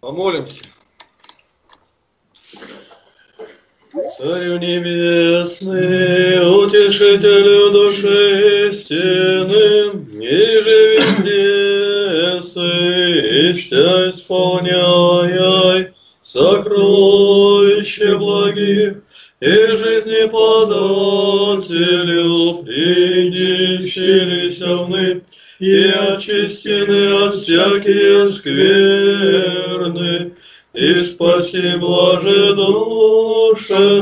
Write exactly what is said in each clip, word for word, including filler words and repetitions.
Помолимся. Царю небесный, утешителю души истины, ниже везде сы, и вся исполняй сокровища благих, и жизни подателю, придившилися вны, и очистены от всякие скверны, и спаси, блаже, душа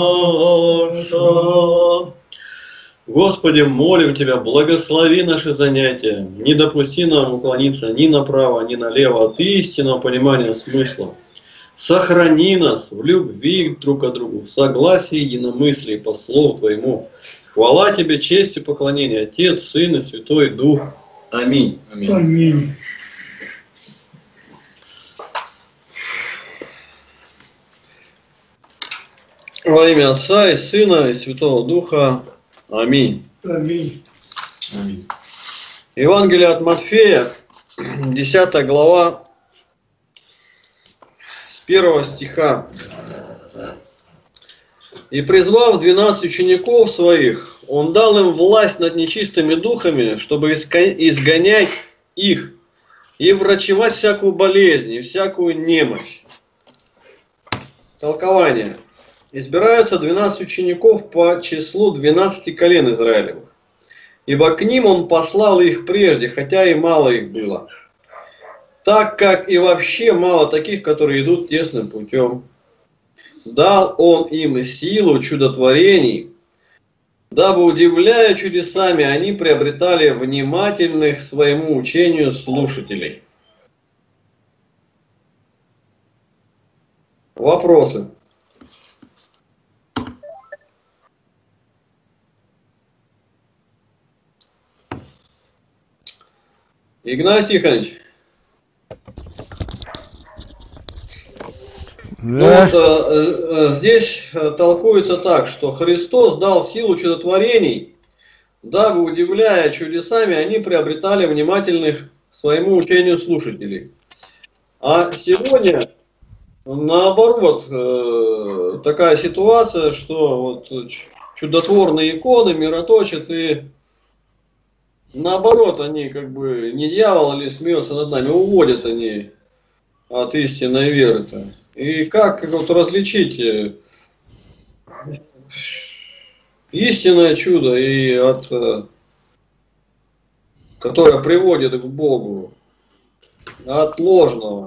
наша. Господи, молим Тебя, благослови наши занятия, не допусти нам уклониться ни направо, ни налево от истинного понимания смысла. Сохрани нас в любви друг к другу, в согласии и единомыслии по Слову Твоему. Хвала Тебе, честь и поклонение, Отец, Сын и Святой Дух. Аминь. Аминь. Аминь. Во имя Отца и Сына и Святого Духа. Аминь. Аминь. Аминь. Евангелие от Матфея, десятая глава, с первого стиха. «И призвав двенадцать учеников своих, он дал им власть над нечистыми духами, чтобы изгонять их и врачевать всякую болезнь и всякую немощь». Толкование. Избираются двенадцать учеников по числу двенадцати колен Израилевых, ибо к ним он послал их прежде, хотя и мало их было, так как и вообще мало таких, которые идут тесным путем. Дал он им силу чудотворений, дабы, удивляя чудесами, они приобретали внимательных своему учению слушателей. Вопросы? Игнатий Тихонович. Да. Ну, вот, э, э, здесь толкуется так, что Христос дал силу чудотворений, дабы, удивляя чудесами, они приобретали внимательных к своему учению слушателей. А сегодня, наоборот, э, такая ситуация, что вот чудотворные иконы мироточат, и наоборот, они как бы не дьявол или смеется над нами, уводят они от истинной веры-то. И как, как вот различить истинное чудо, и от, которое приводит к Богу, от ложного?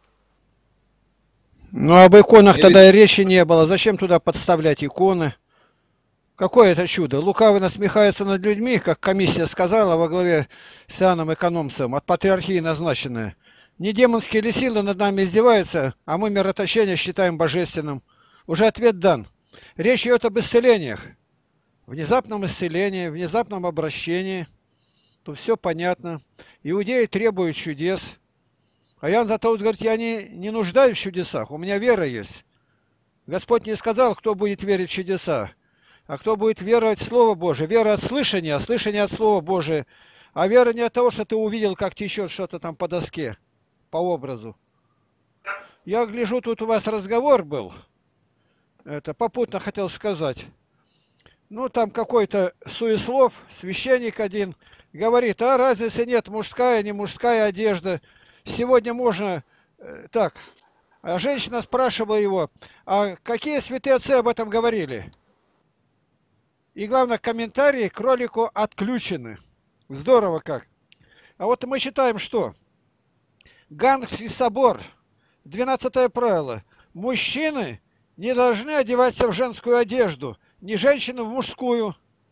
Ну, об иконах Или... тогда и речи не было. Зачем туда подставлять иконы? Какое это чудо? Лукавый насмехается над людьми, как комиссия сказала во главе с Иоанном Экономцем, от патриархии назначенная. Не демонские ли силы над нами издеваются, а мы мироточение считаем божественным? Уже ответ дан. Речь идет об исцелениях. Внезапном исцелении, внезапном обращении. Тут все понятно. Иудеи требуют чудес. А Иоанн зато говорит, я не, не нуждаюсь в чудесах, у меня вера есть. Господь не сказал, кто будет верить в чудеса, а кто будет веровать в Слово Божие. Вера от слышания, а слышание от Слова Божия. А вера не от того, что ты увидел, как течет что-то там по доске, по образу. Я гляжу, тут у вас разговор был. Это попутно хотел сказать. Ну, там какой-то суеслов, священник один, говорит, а разницы нет, мужская, не мужская одежда. Сегодня можно... Так, а женщина спрашивала его, а какие святые отцы об этом говорили? И главное, комментарии к ролику отключены. Здорово как. А вот мы считаем, что Гангский собор, двенадцатое правило, мужчины не должны одеваться в женскую одежду, ни женщины в мужскую.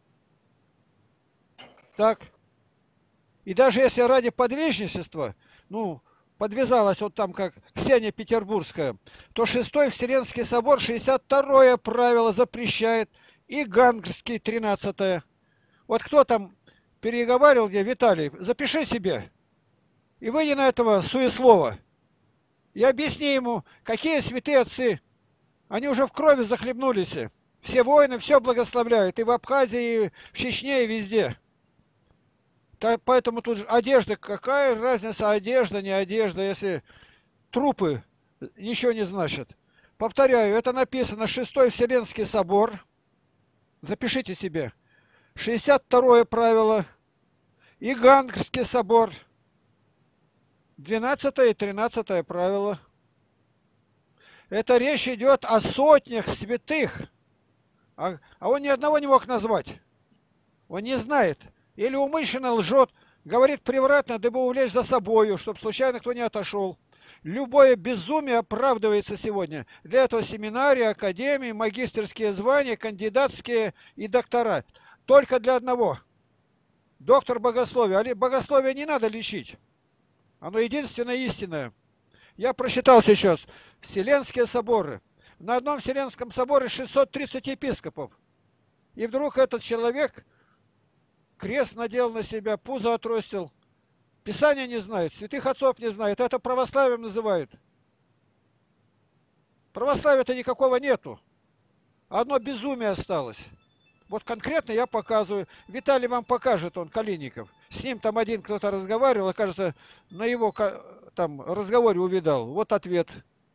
Так. И даже если ради подвижничества, ну, подвязалась вот там как Ксения Петербургская, то шестой Вселенский собор, шестьдесят второе правило запрещает, и Гангский тринадцатое. Вот кто там переговаривал, где Виталий, запиши себе. И выйди на этого суеслова. И объясни ему, какие святые отцы. Они уже в крови захлебнулись. Все воины все благословляют. И в Абхазии, и в Чечне, и везде. Так, поэтому тут же одежда. Какая разница, одежда, не одежда, если трупы ничего не значат. Повторяю, это написано Шестой Вселенский собор. Запишите себе. шестьдесят второе правило. И Гангский собор. двенадцатое и тринадцатое правило. Это речь идет о сотнях святых. А, а он ни одного не мог назвать. Он не знает. Или умышленно лжет, говорит превратно, дабы увлечь за собою, чтобы случайно кто не отошел. Любое безумие оправдывается сегодня. Для этого семинарии, академии, магистерские звания, кандидатские и доктора. Только для одного. Доктор богословия. А богословие не надо лечить. Оно единственное истинное. Я просчитал сейчас. Вселенские соборы. На одном Вселенском соборе шестьсот тридцать епископов. И вдруг этот человек крест надел на себя, пузо отростил. Писание не знает, святых отцов не знает. Это православием называют. Православия-то никакого нету. Одно безумие осталось. Вот конкретно я показываю. Виталий вам покажет, он, Калиников. С ним там один кто-то разговаривал, и, кажется, на его там разговоре увидал. Вот ответ.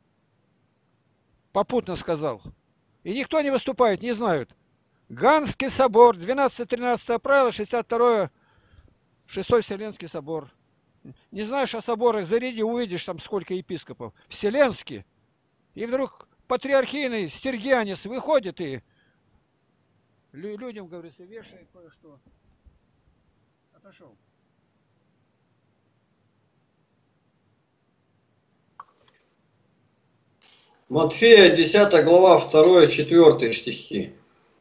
Попутно сказал. И никто не выступает, не знают. Ганский собор, двенадцатое-тринадцатое правило, шестьдесят второе, Шестой Вселенский собор. Не знаешь о соборах, заряди, увидишь там сколько епископов. Вселенский. И вдруг патриархийный Сергианец выходит и людям, говорится, вешает кое-что. Отошел. Матфея, десятая глава, второй-четвёртый стихи.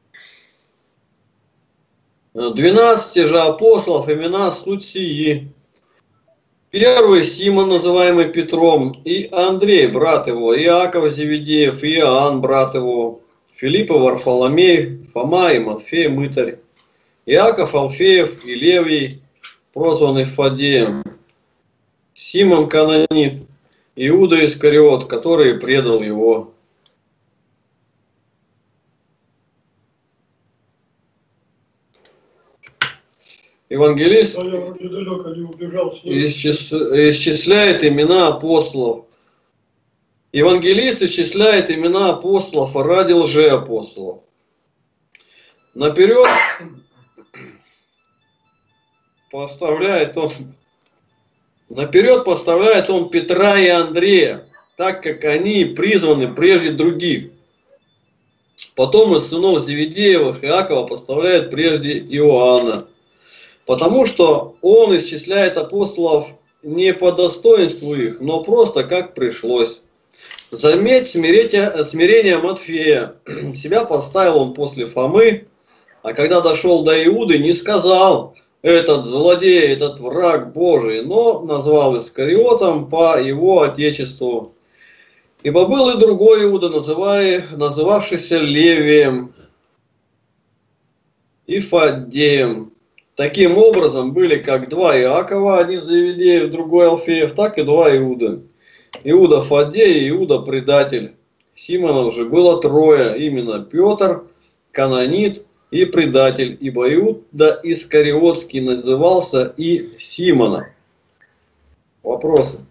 Двенадцати же апостолов имена суть сии. Первый Симон, называемый Петром, и Андрей, брат его, Иаков Зеведеев, и Иоанн, брат его, Филипп и Варфоломей, Фома и Матфей, мытарь, Иаков Алфеев и Левий, прозванный Фадеем, Симон Канонит, Иуда Искариот, который предал его. Евангелист исчисляет имена апостолов. Евангелист исчисляет имена апостолов ради лжеапостолов. Наперед поставляет он, наперед поставляет он Петра и Андрея, так как они призваны прежде других. Потом из сынов Зеведеевых Иакова поставляет прежде Иоанна. Потому что он исчисляет апостолов не по достоинству их, но просто как пришлось. Заметь смирение, смирение Матфея. Себя поставил он после Фомы, а когда дошел до Иуды, не сказал: этот злодей, этот враг Божий, но назвал Искариотом по его отечеству. Ибо был и другой Иуда, называя, называвшийся Левием и Фаддеем. Таким образом, были как два Иакова, один Зеведеев, другой Алфеев, так и два Иуда. Иуда Фаддей и Иуда предатель. Симонов же было трое, именно Петр, Канонит и предатель, ибо Иуда Искариотский назывался и Симона. Вопросы?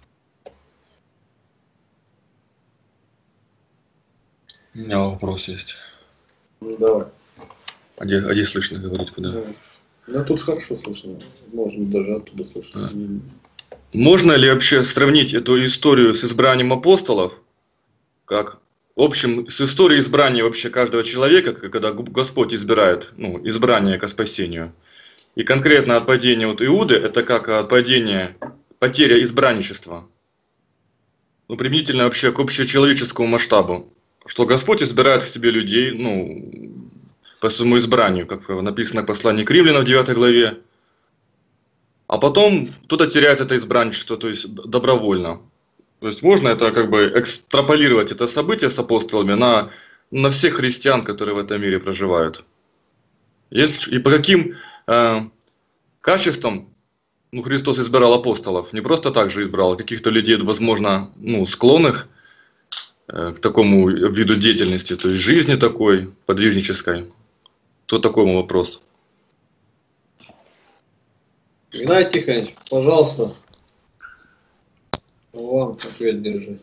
У меня вопрос есть. Ну давай. А где, а где слышно говорить куда? Да. Ну тут хорошо слышно. Можно даже оттуда слышно. А. Можно ли вообще сравнить эту историю с избранием апостолов, как в общем с историей избрания вообще каждого человека, когда Господь избирает, ну, избрание ко спасению? И конкретно отпадение от Иуды, это как отпадение, потеря избранничества. Ну, применительно вообще к общечеловеческому масштабу. Что Господь избирает к себе людей, ну, по своему избранию, как написано в послании к Римлянам в девятой главе. А потом кто-то теряет это избранничество, то есть добровольно. То есть можно это как бы экстраполировать, это событие с апостолами, на, на всех христиан, которые в этом мире проживают. Есть, и по каким э, качествам ну, Христос избирал апостолов? Не просто так же избрал, а каких-то людей, возможно, ну, склонных э, к такому виду деятельности, то есть жизни такой, подвижнической. Кто такой мой вопрос? Геннадий Тихонович, пожалуйста. Вам ответ держать.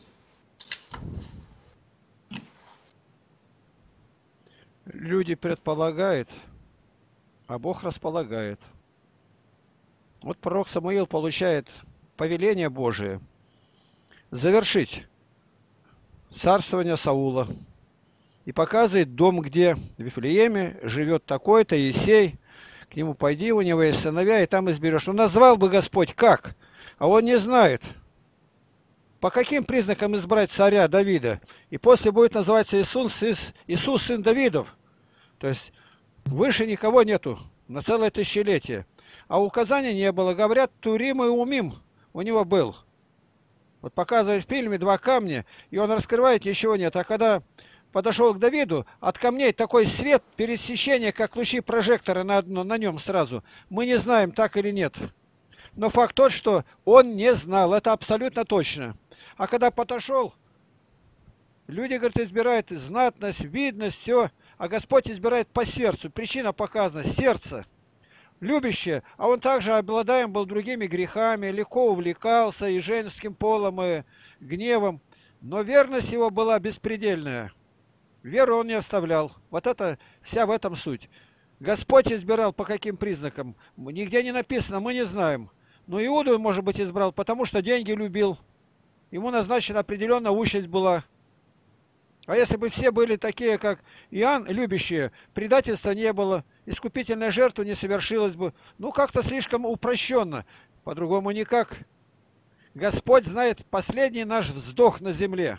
Люди предполагают, а Бог располагает. Вот пророк Самуил получает повеление Божие завершить царствование Саула. И показывает дом, где в Вифлееме живет такой-то Иисей. К нему пойди, у него есть сыновья, и там изберешь. Ну, назвал бы Господь как? А он не знает. По каким признакам избрать царя Давида? И после будет называться Иисус, Иисус сын Давидов. То есть выше никого нету на целое тысячелетие. А указания не было. Говорят, Турим и Умим у него был. Вот показывает в фильме два камня, и он раскрывает, ничего нет. А когда подошел к Давиду, от камней такой свет, пересечение, как лучи прожектора на, одно, на нем сразу. Мы не знаем, так или нет. Но факт тот, что он не знал, это абсолютно точно. А когда подошел, люди, говорят, избирают знатность, видность, все, а Господь избирает по сердцу. Причина показана, сердце. Любящее, а он также обладаем был другими грехами, легко увлекался и женским полом, и гневом. Но верность его была беспредельная. Веру он не оставлял. Вот это вся в этом суть. Господь избирал по каким признакам? Нигде не написано, мы не знаем. Но Иуду, может быть, избрал, потому что деньги любил. Ему назначена определенная участь была. А если бы все были такие, как Иоанн, любящие, предательства не было, искупительная жертва не совершилась бы. Ну, как-то слишком упрощенно. По-другому никак. Господь знает последний наш вздох на земле.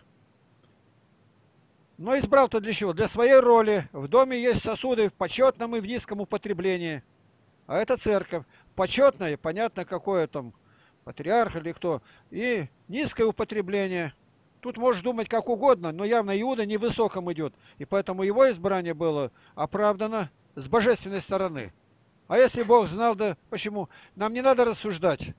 Но избрал-то для чего? Для своей роли. В доме есть сосуды в почетном и в низком употреблении. А это церковь. Почетное, понятно, какое там, патриарх или кто. И низкое употребление. Тут можешь думать как угодно, но явно Иуда невысоком идет. И поэтому его избрание было оправдано с божественной стороны. А если Бог знал, да почему? Нам не надо рассуждать.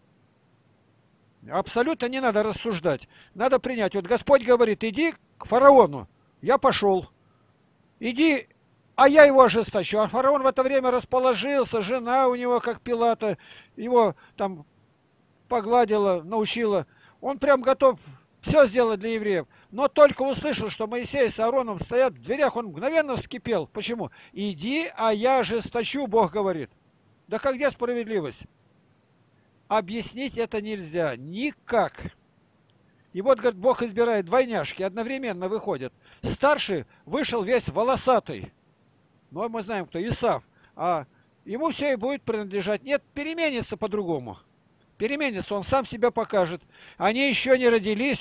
Абсолютно не надо рассуждать. Надо принять. Вот Господь говорит, иди к фараону. Я пошел. Иди, а я его ожесточу. А фараон в это время расположился, жена у него, как Пилата, его там погладила, научила. Он прям готов все сделать для евреев. Но только услышал, что Моисей с Аароном стоят в дверях, он мгновенно вскипел. Почему? Иди, а я ожесточу, Бог говорит. Да как где справедливость? Объяснить это нельзя. Никак. И вот, говорит, Бог избирает двойняшки, одновременно выходят. Старший вышел весь волосатый. Но мы знаем, кто Исав. А ему все и будет принадлежать. Нет, переменится по-другому. Переменится, он сам себя покажет. Они еще не родились.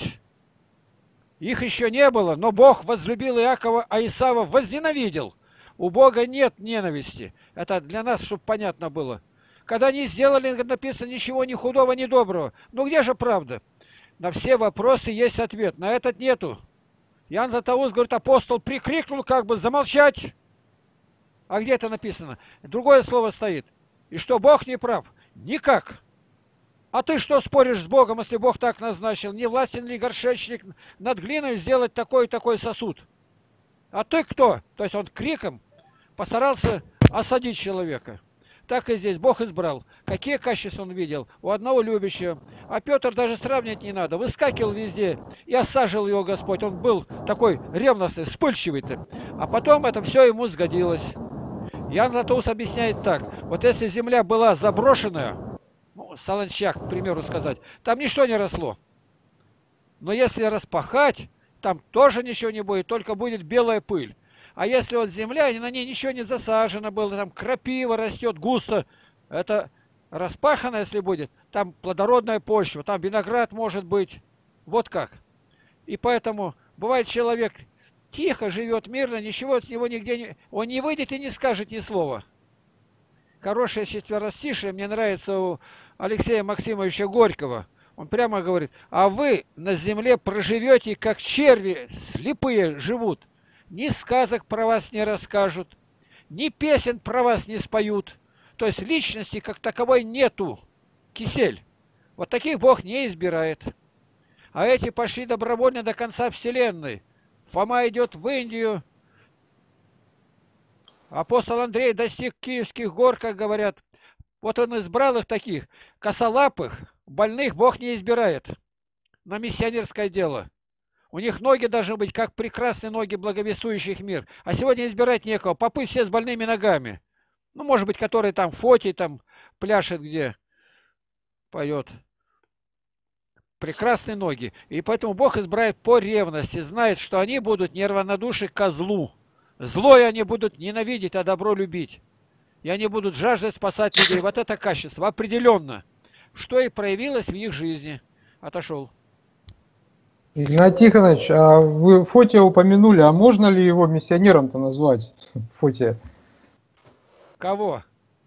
Их еще не было. Но Бог возлюбил Иакова, а Исава возненавидел. У Бога нет ненависти. Это для нас, чтобы понятно было. Когда не сделали, написано, ничего ни худого, ни доброго. Ну где же правда? На все вопросы есть ответ. На этот нету. Иоанн Златоуст говорит, апостол прикрикнул, как бы замолчать. А где это написано? Другое слово стоит. И что, Бог не прав? Никак. А ты что споришь с Богом, если Бог так назначил? Не властен ли горшечник над глиной сделать такой и такой сосуд? А ты кто? То есть он криком постарался осадить человека. Так и здесь Бог избрал. Какие качества он видел? У одного любящего. А Петр даже сравнивать не надо. Выскакивал везде и осаживал его Господь. Он был такой ревностный, вспыльчивый-то. А потом это все ему сгодилось. Иоанн Златоуст объясняет так. Вот если земля была заброшенная, ну, Солончак, к примеру сказать, там ничто не росло. Но если распахать, там тоже ничего не будет, только будет белая пыль. А если вот земля, и на ней ничего не засажено было, там крапива растет густо, это распахано, если будет, там плодородная почва, там виноград может быть. Вот как. И поэтому бывает человек тихо живет, мирно, ничего от него нигде не... Он не выйдет и не скажет ни слова. Хорошее четверостишее мне нравится у Алексея Максимовича Горького. Он прямо говорит, а вы на земле проживете, как черви слепые живут. Ни сказок про вас не расскажут, ни песен про вас не споют. То есть личности как таковой нету. Кисель. Вот таких Бог не избирает. А эти пошли добровольно до конца вселенной. Фома идет в Индию. Апостол Андрей достиг Киевских гор, как говорят. Вот он избрал их таких. Косолапых, больных Бог не избирает. на миссионерское дело. У них ноги должны быть, как прекрасные ноги благовествующих мир. А сегодня избирать некого. Попы все с больными ногами. Ну, может быть, который там фотий, там пляшет где, поет. Прекрасные ноги. И поэтому Бог избирает по ревности. Знает, что они будут неравнодушны ко злу. Злое они будут ненавидеть, а добро любить. И они будут жаждать спасать людей. Вот это качество определенно. Что и проявилось в их жизни. Отошел. Игнат Тихонович, а вы Фотия упомянули, а можно ли его миссионером-то назвать? Фотия. Кого?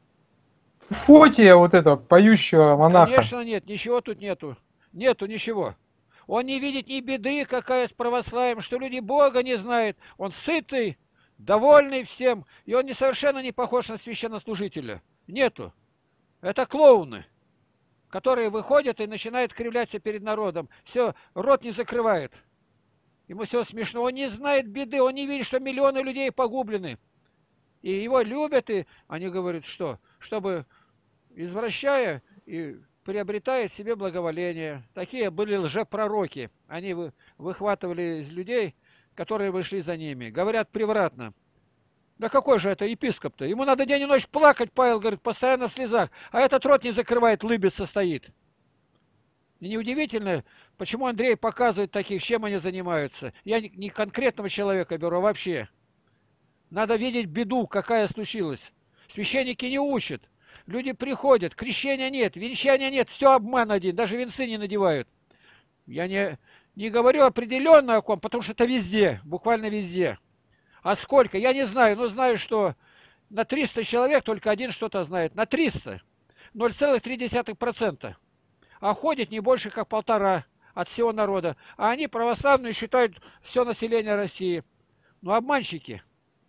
Фотия, вот это, поющего монаха. Конечно нет, ничего тут нету. Нету ничего. Он не видит ни беды, какая с православием, что люди Бога не знают. Он сытый, довольный всем, и он не совершенно не похож на священнослужителя. Нету. Это клоуны, которые выходят и начинают кривляться перед народом. Все, рот не закрывает. Ему все смешно. Он не знает беды, он не видит, что миллионы людей погублены. И его любят, и они говорят, что? Чтобы, извращая и приобретает себе благоволение. Такие были лжепророки. Они выхватывали из людей, которые вышли за ними. Говорят превратно. Да какой же это епископ-то? Ему надо день и ночь плакать, Павел говорит, постоянно в слезах. А этот рот не закрывает, лыбится стоит. И неудивительно, почему Андрей показывает таких, чем они занимаются. Я не конкретного человека беру, а вообще. Надо видеть беду, какая случилась. Священники не учат. Люди приходят, крещения нет, венчания нет, все обман один, даже венцы не надевают. Я не, не говорю определенно о ком, потому что это везде, буквально везде. А сколько? Я не знаю, но знаю, что на триста человек только один что-то знает. На триста. ноль целых три десятых процента. А ходит не больше, как полтора от всего народа. А они, православные, считают все население России. Ну, обманщики.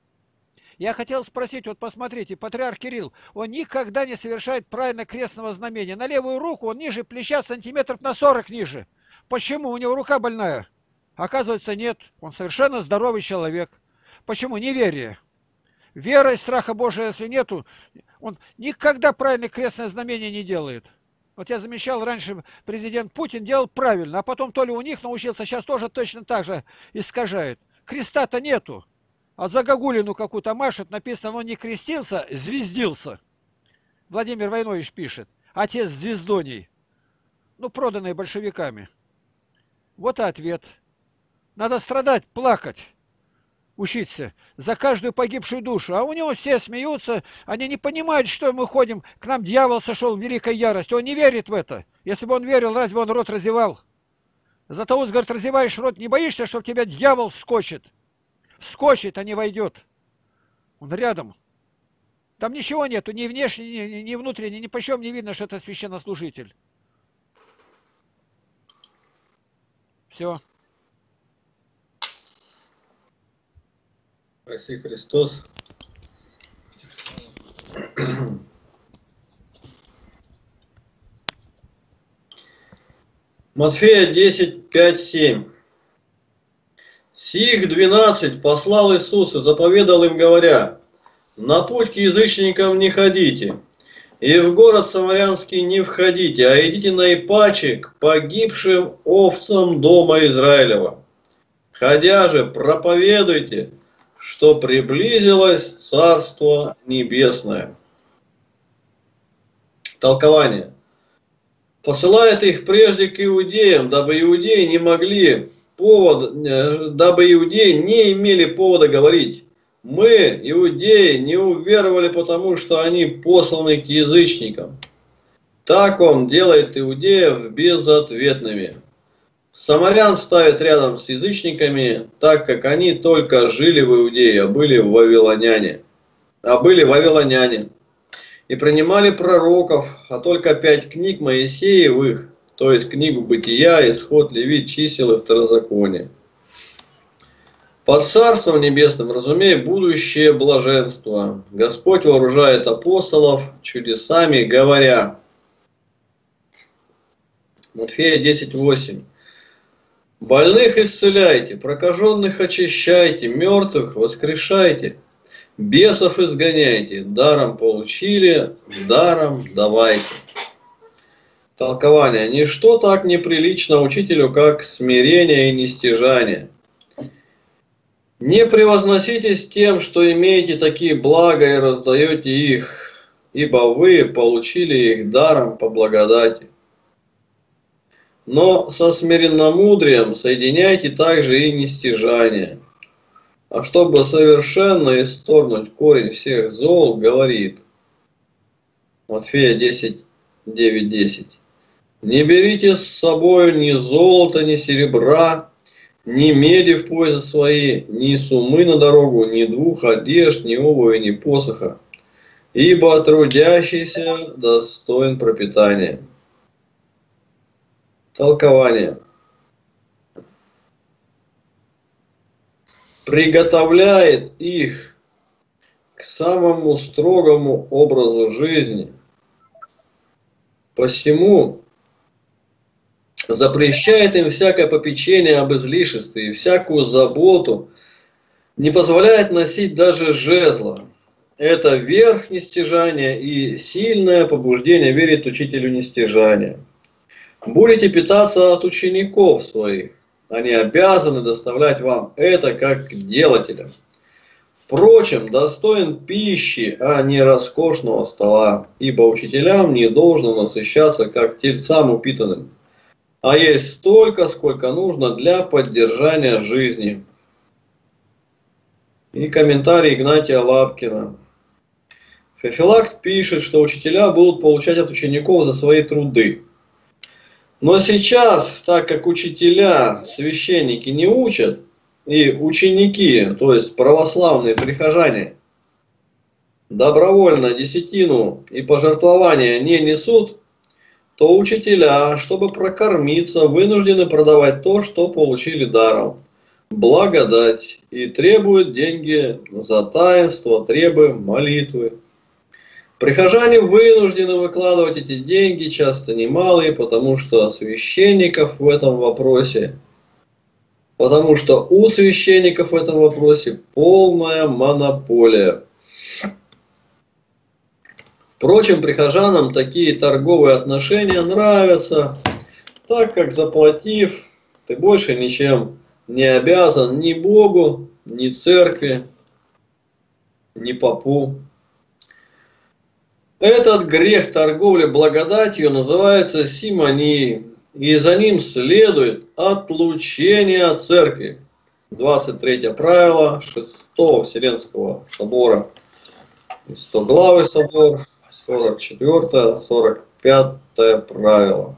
Я хотел спросить, вот посмотрите, патриарх Кирилл, он никогда не совершает правильно крестного знамения. На левую руку он ниже плеча сантиметров на сорок ниже. Почему? У него рука больная. Оказывается, нет. Он совершенно здоровый человек. Почему? Неверие. Вера и страха Божия, если нету, он никогда правильно крестное знамение не делает. Вот я замечал, раньше президент Путин делал правильно, а потом то ли у них научился, сейчас тоже точно так же искажает. Креста-то нету. А за Гагулину какую-то машет, написано, он не крестился, звездился. Владимир Войнович пишет. Отец звездоней. Ну, проданные большевиками. Вот и ответ. Надо страдать, плакать, учиться за каждую погибшую душу. А у него все смеются, они не понимают, что мы ходим. К нам дьявол сошел в великой ярости. Он не верит в это. Если бы он верил, разве он рот разевал? Златоуст говорит, разеваешь рот, не боишься, что в тебя дьявол вскочит? Вскочит, а не войдет. Он рядом. Там ничего нету, ни внешне, ни, ни внутренне, ни почем не видно, что это священнослужитель. Все. Спаси Христос. Матфея десять, пять, семь. Сих двенадцать послал Иисус и заповедал им, говоря, на путь к язычникам не ходите, и в город Самарянский не входите, а идите наипаче к погибшим овцам дома Израилева. Ходя же, проповедуйте, что приблизилось Царство Небесное. Толкование. Посылает их прежде к иудеям, дабы иудеи не могли повод, дабы иудеи не имели повода говорить. Мы, иудеи, не уверовали, потому что они посланы к язычникам. Так он делает иудеев безответными. Самарян ставит рядом с язычниками, так как они только жили в Иудее, а были вавилоняне. А были вавилоняне. И принимали пророков, а только пять книг Моисеевых, то есть книгу Бытия, Исход, Левит, Чисел и Второзаконие. Под Царством Небесным, разумея, будущее блаженство. Господь вооружает апостолов чудесами, говоря. Матфея десять, восемь. Больных исцеляйте, прокаженных очищайте, мертвых воскрешайте, бесов изгоняйте, даром получили, даром давайте. Толкование. Ничто так неприлично учителю, как смирение и нестяжание. Не превозноситесь тем, что имеете такие блага и раздаете их, ибо вы получили их даром по благодати. Но со смиренномудрием соединяйте также и нестяжание. А чтобы совершенно исторгнуть корень всех зол, говорит Матфея десять, девять, десять. Не берите с собой ни золота, ни серебра, ни меди в пояса свои, ни сумы на дорогу, ни двух одежд, ни обуви, ни посоха, ибо трудящийся достоин пропитания. Толкование. Приготовляет их к самому строгому образу жизни. Посему запрещает им всякое попечение об излишестве и всякую заботу, не позволяет носить даже жезла. Это верх нестяжания и сильное побуждение верить учителю нестяжания. Будете питаться от учеников своих. Они обязаны доставлять вам это как делателям. Впрочем, достоин пищи, а не роскошного стола, ибо учителям не должно насыщаться, как тельцам упитанным, а есть столько, сколько нужно для поддержания жизни. И комментарий Игнатия Лапкина. Феофилакт пишет, что учителя будут получать от учеников за свои труды. Но сейчас, так как учителя, священники не учат, и ученики, то есть православные прихожане, добровольно десятину и пожертвования не несут, то учителя, чтобы прокормиться, вынуждены продавать то, что получили даром, благодать, и требуют деньги за таинство, требы, молитвы. Прихожане вынуждены выкладывать эти деньги, часто немалые, потому что священников в этом вопросе, потому что у священников в этом вопросе полная монополия. Впрочем, прихожанам такие торговые отношения нравятся, так как, заплатив, ты больше ничем не обязан ни Богу, ни церкви, ни попу. Этот грех торговли благодатью называется симонией, и за ним следует отлучение от церкви. двадцать третье правило шестого Вселенского собора, стоглавый собор, сорок четвёртое, сорок пятое правило.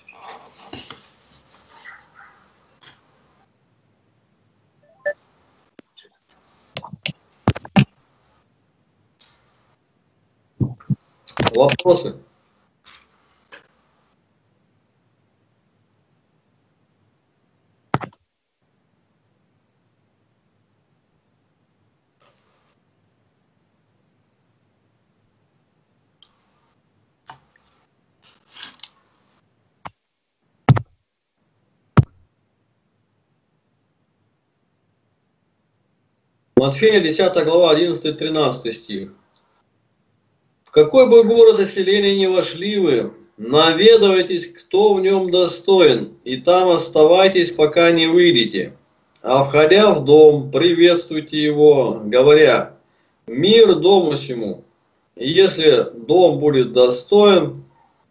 Вопросы? Матфея десятая глава, одиннадцатый-тринадцатый стих. В какой бы город и селение ни вошли вы, наведывайтесь, кто в нем достоин, и там оставайтесь, пока не выйдете. А входя в дом, приветствуйте его, говоря: мир дому сему. И если дом будет достоин,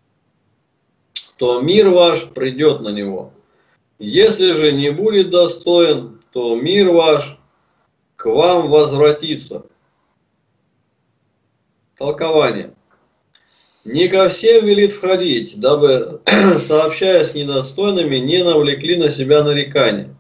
то мир ваш придет на него. Если же не будет достоин, то мир ваш к вам возвратится. Толкование. Не ко всем велит входить, дабы, сообщая с недостойными, не навлекли на себя нарекания.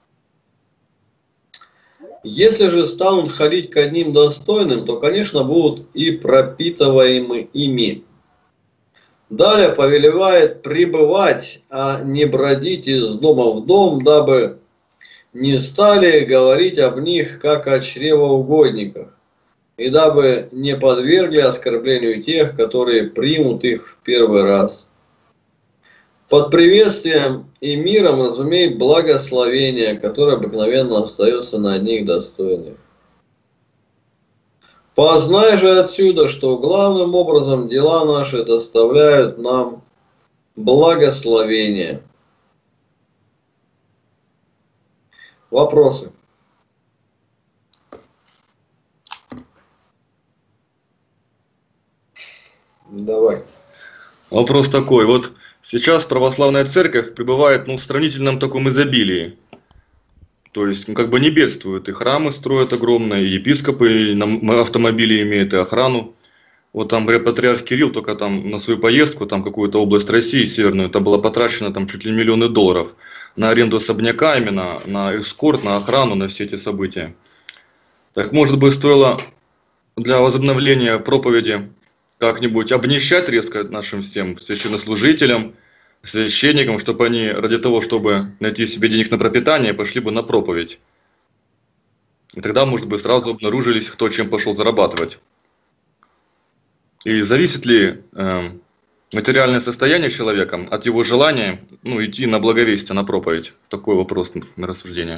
Если же станут ходить к одним достойным, то, конечно, будут и пропитываемы ими. Далее повелевает пребывать, а не бродить из дома в дом, дабы не стали говорить об них, как о чревоугодниках, и дабы не подвергли оскорблению тех, которые примут их в первый раз. Под приветствием и миром разумей благословение, которое обыкновенно остается на одних достойных. Познай же отсюда, что главным образом дела наши доставляют нам благословения. Вопросы? Давай. Вопрос такой. Вот сейчас православная церковь пребывает ну, в сравнительном таком изобилии. То есть, ну, как бы не бедствуют. И храмы строят огромные, и епископы и на автомобили имеют, и охрану. Вот там, говорят, патриарх Кирилл только там на свою поездку, там какую-то область России северную, там было потрачено там чуть ли миллионы долларов на аренду особняка именно, на эскорт, на охрану, на все эти события. Так, может быть, стоило для возобновления проповеди как-нибудь обнищать резко нашим всем священнослужителям, священникам, чтобы они ради того, чтобы найти себе денег на пропитание, пошли бы на проповедь. И тогда, может быть, сразу обнаружились, кто чем пошел зарабатывать. И зависит ли э, материальное состояние человека от его желания ну, идти на благовестие, на проповедь? Такой вопрос на рассуждение.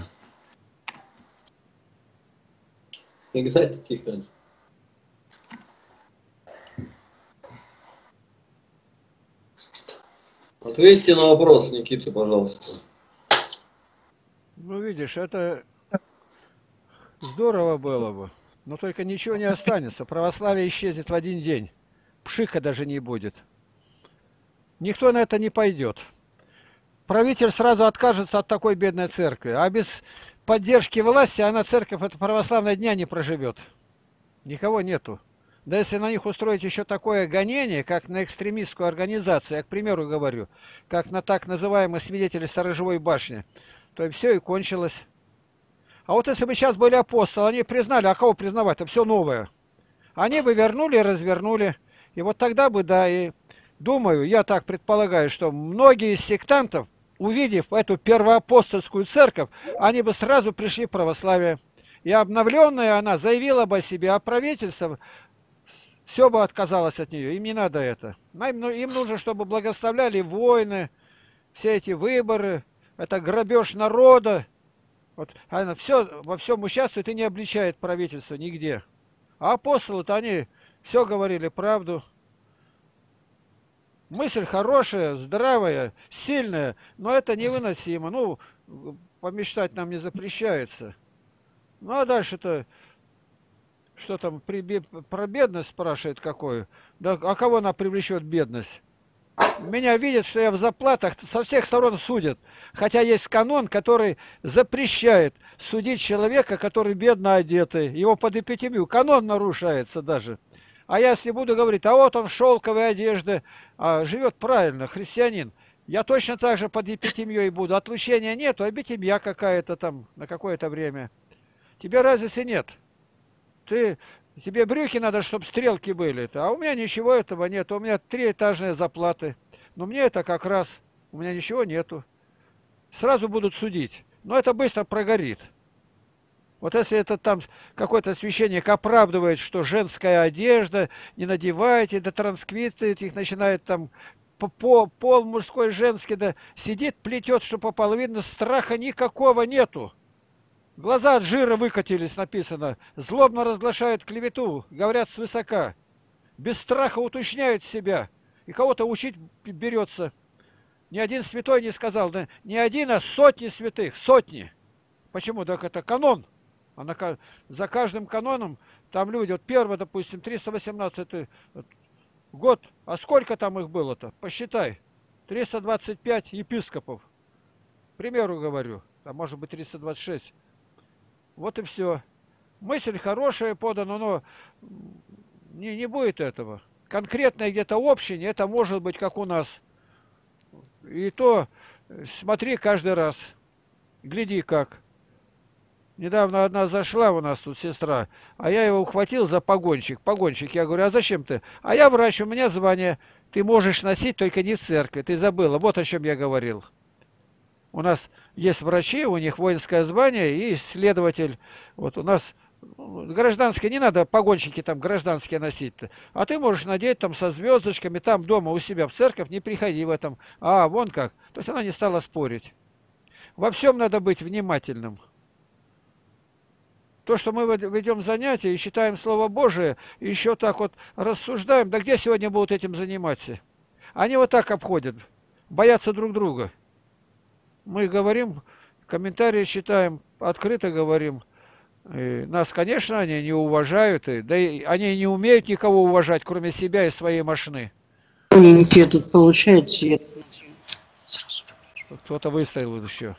Игнатий Тихонович. Ответьте на вопрос, Никита, пожалуйста. Ну, видишь, это здорово было бы, но только ничего не останется. Православие исчезнет в один день. Пшика даже не будет. Никто на это не пойдет. Правитель сразу откажется от такой бедной церкви. А без поддержки власти она, церковь, это православная, дня не проживет. Никого нету. Да если на них устроить еще такое гонение, как на экстремистскую организацию, я, к примеру, говорю, как на так называемых свидетелей Сторожевой башни, то и все и кончилось. А вот если бы сейчас были апостолы, они признали, а кого признавать, это все новое. Они бы вернули и развернули. И вот тогда бы, да, и думаю, я так предполагаю, что многие из сектантов, увидев эту первоапостольскую церковь, они бы сразу пришли в православие. И обновленная она заявила бы о себе, а правительство все бы отказалось от нее. Им не надо это. Им, им нужно, чтобы благословляли войны, все эти выборы, это грабеж народа. Вот, она все, во всем участвует и не обличает правительство нигде. А апостолы-то они все говорили правду. Мысль хорошая, здравая, сильная, но это невыносимо. Ну, помечтать нам не запрещается. Ну, а дальше-то, что там, при, про бедность спрашивает какую? Да, а кого она привлечет бедность? Меня видят, что я в заплатах, со всех сторон судят. Хотя есть канон, который запрещает судить человека, который бедно одетый. Его под эпитемию. Канон нарушается даже. А я если буду говорить, а вот он в шелковой одежде, а, живет правильно, христианин, я точно так же под эпитемией буду. Отлучения нету, а эпитемия какая-то там на какое-то время. Тебе разницы нет. Ты... Тебе брюки надо, чтобы стрелки были. А у меня ничего этого нет. У меня триэтажные заплаты. Но мне это как раз... У меня ничего нету. Сразу будут судить. Но это быстро прогорит. Вот если это там какой-то священник оправдывает, что женская одежда, не надевайте, да трансквиты этих начинает там... По, пол мужской, женский, да сидит, плетет, что попало. Видно, страха никакого нету. Глаза от жира выкатились, написано. Злобно разглашают клевету, говорят свысока. Без страха уточняют себя. И кого-то учить берется. Ни один святой не сказал, да, не один, а сотни святых, сотни. Почему? Так это канон. А на, за каждым каноном там люди, вот первый, допустим, триста восемнадцатый год, а сколько там их было-то? Посчитай. триста двадцать пять епископов. К примеру говорю, а может быть триста двадцать шесть. Вот и все. Мысль хорошая подана, но не, не будет этого. Конкретное где-то общение, это может быть как у нас. И то смотри каждый раз. Гляди как. Недавно одна зашла у нас тут сестра, а я его ухватил за погончик. Погончик. Я говорю, а зачем ты? А я врач, у меня звание. Ты можешь носить, только не в церкви. Ты забыла. Вот о чем я говорил. У нас есть врачи, у них воинское звание и следователь. Вот у нас гражданские, не надо погонщики там гражданские носить. А ты можешь надеть там со звездочками, там дома у себя в церковь, не приходи в этом. А, вон как. То есть она не стала спорить. Во всем надо быть внимательным. То, что мы ведем занятия и считаем Слово Божие, и еще так вот рассуждаем, да где сегодня будут этим заниматься? Они вот так обходят. боятся друг друга. Мы говорим, комментарии читаем, открыто говорим. И нас, конечно, они не уважают, и, да и они не умеют никого уважать, кроме себя и своей машины. Этот получает цвет. Кто-то выставил еще.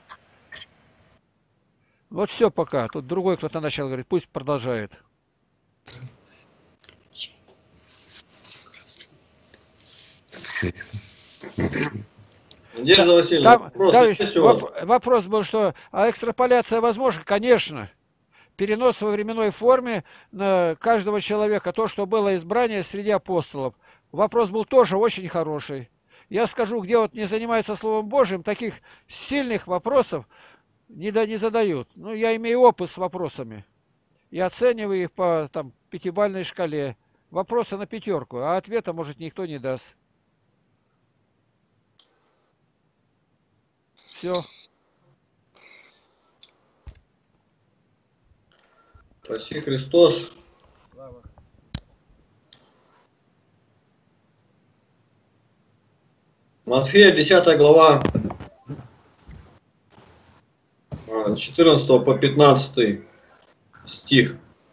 Вот все пока. Тут другой кто-то начал говорить, пусть продолжает. Надежда Васильевна, Там, вопрос, товарищ, есть у вас? воп- вопрос был, что а экстраполяция возможна? Конечно. Перенос во временной форме на каждого человека, то, что было избрание среди апостолов. Вопрос был тоже очень хороший. Я скажу, где вот не занимается Словом Божьим, таких сильных вопросов не, да, не задают. Ну, я имею опыт с вопросами. Я оцениваю их по там, пятибалльной шкале. Вопросы на пятерку, а ответа, может, никто не даст. Все. Спаси Христос. Матфея, десятая глава, с четырнадцатого по пятнадцатый стих.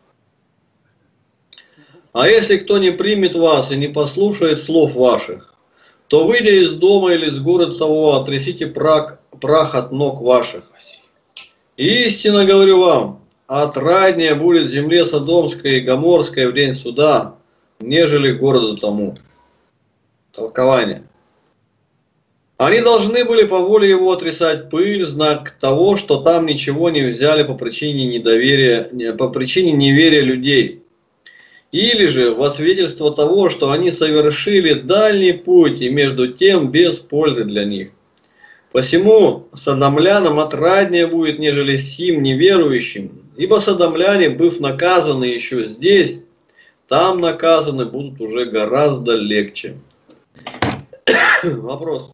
А если кто не примет вас и не послушает слов ваших, то, выйдя из дома или из города того, отрясите прах, прах от ног ваших. И истинно говорю вам, отраднее будет земле Содомской и Гоморской в день суда, нежели городу тому. Толкование. Они должны были по воле его отрисать пыль, знак того, что там ничего не взяли по причине недоверия, по причине неверия людей. Или же во свидетельство того, что они совершили дальний путь и между тем без пользы для них. Посему содомлянам отраднее будет, нежели сим неверующим, ибо содомляне, быв наказаны еще здесь, там наказаны будут уже гораздо легче. Вопрос.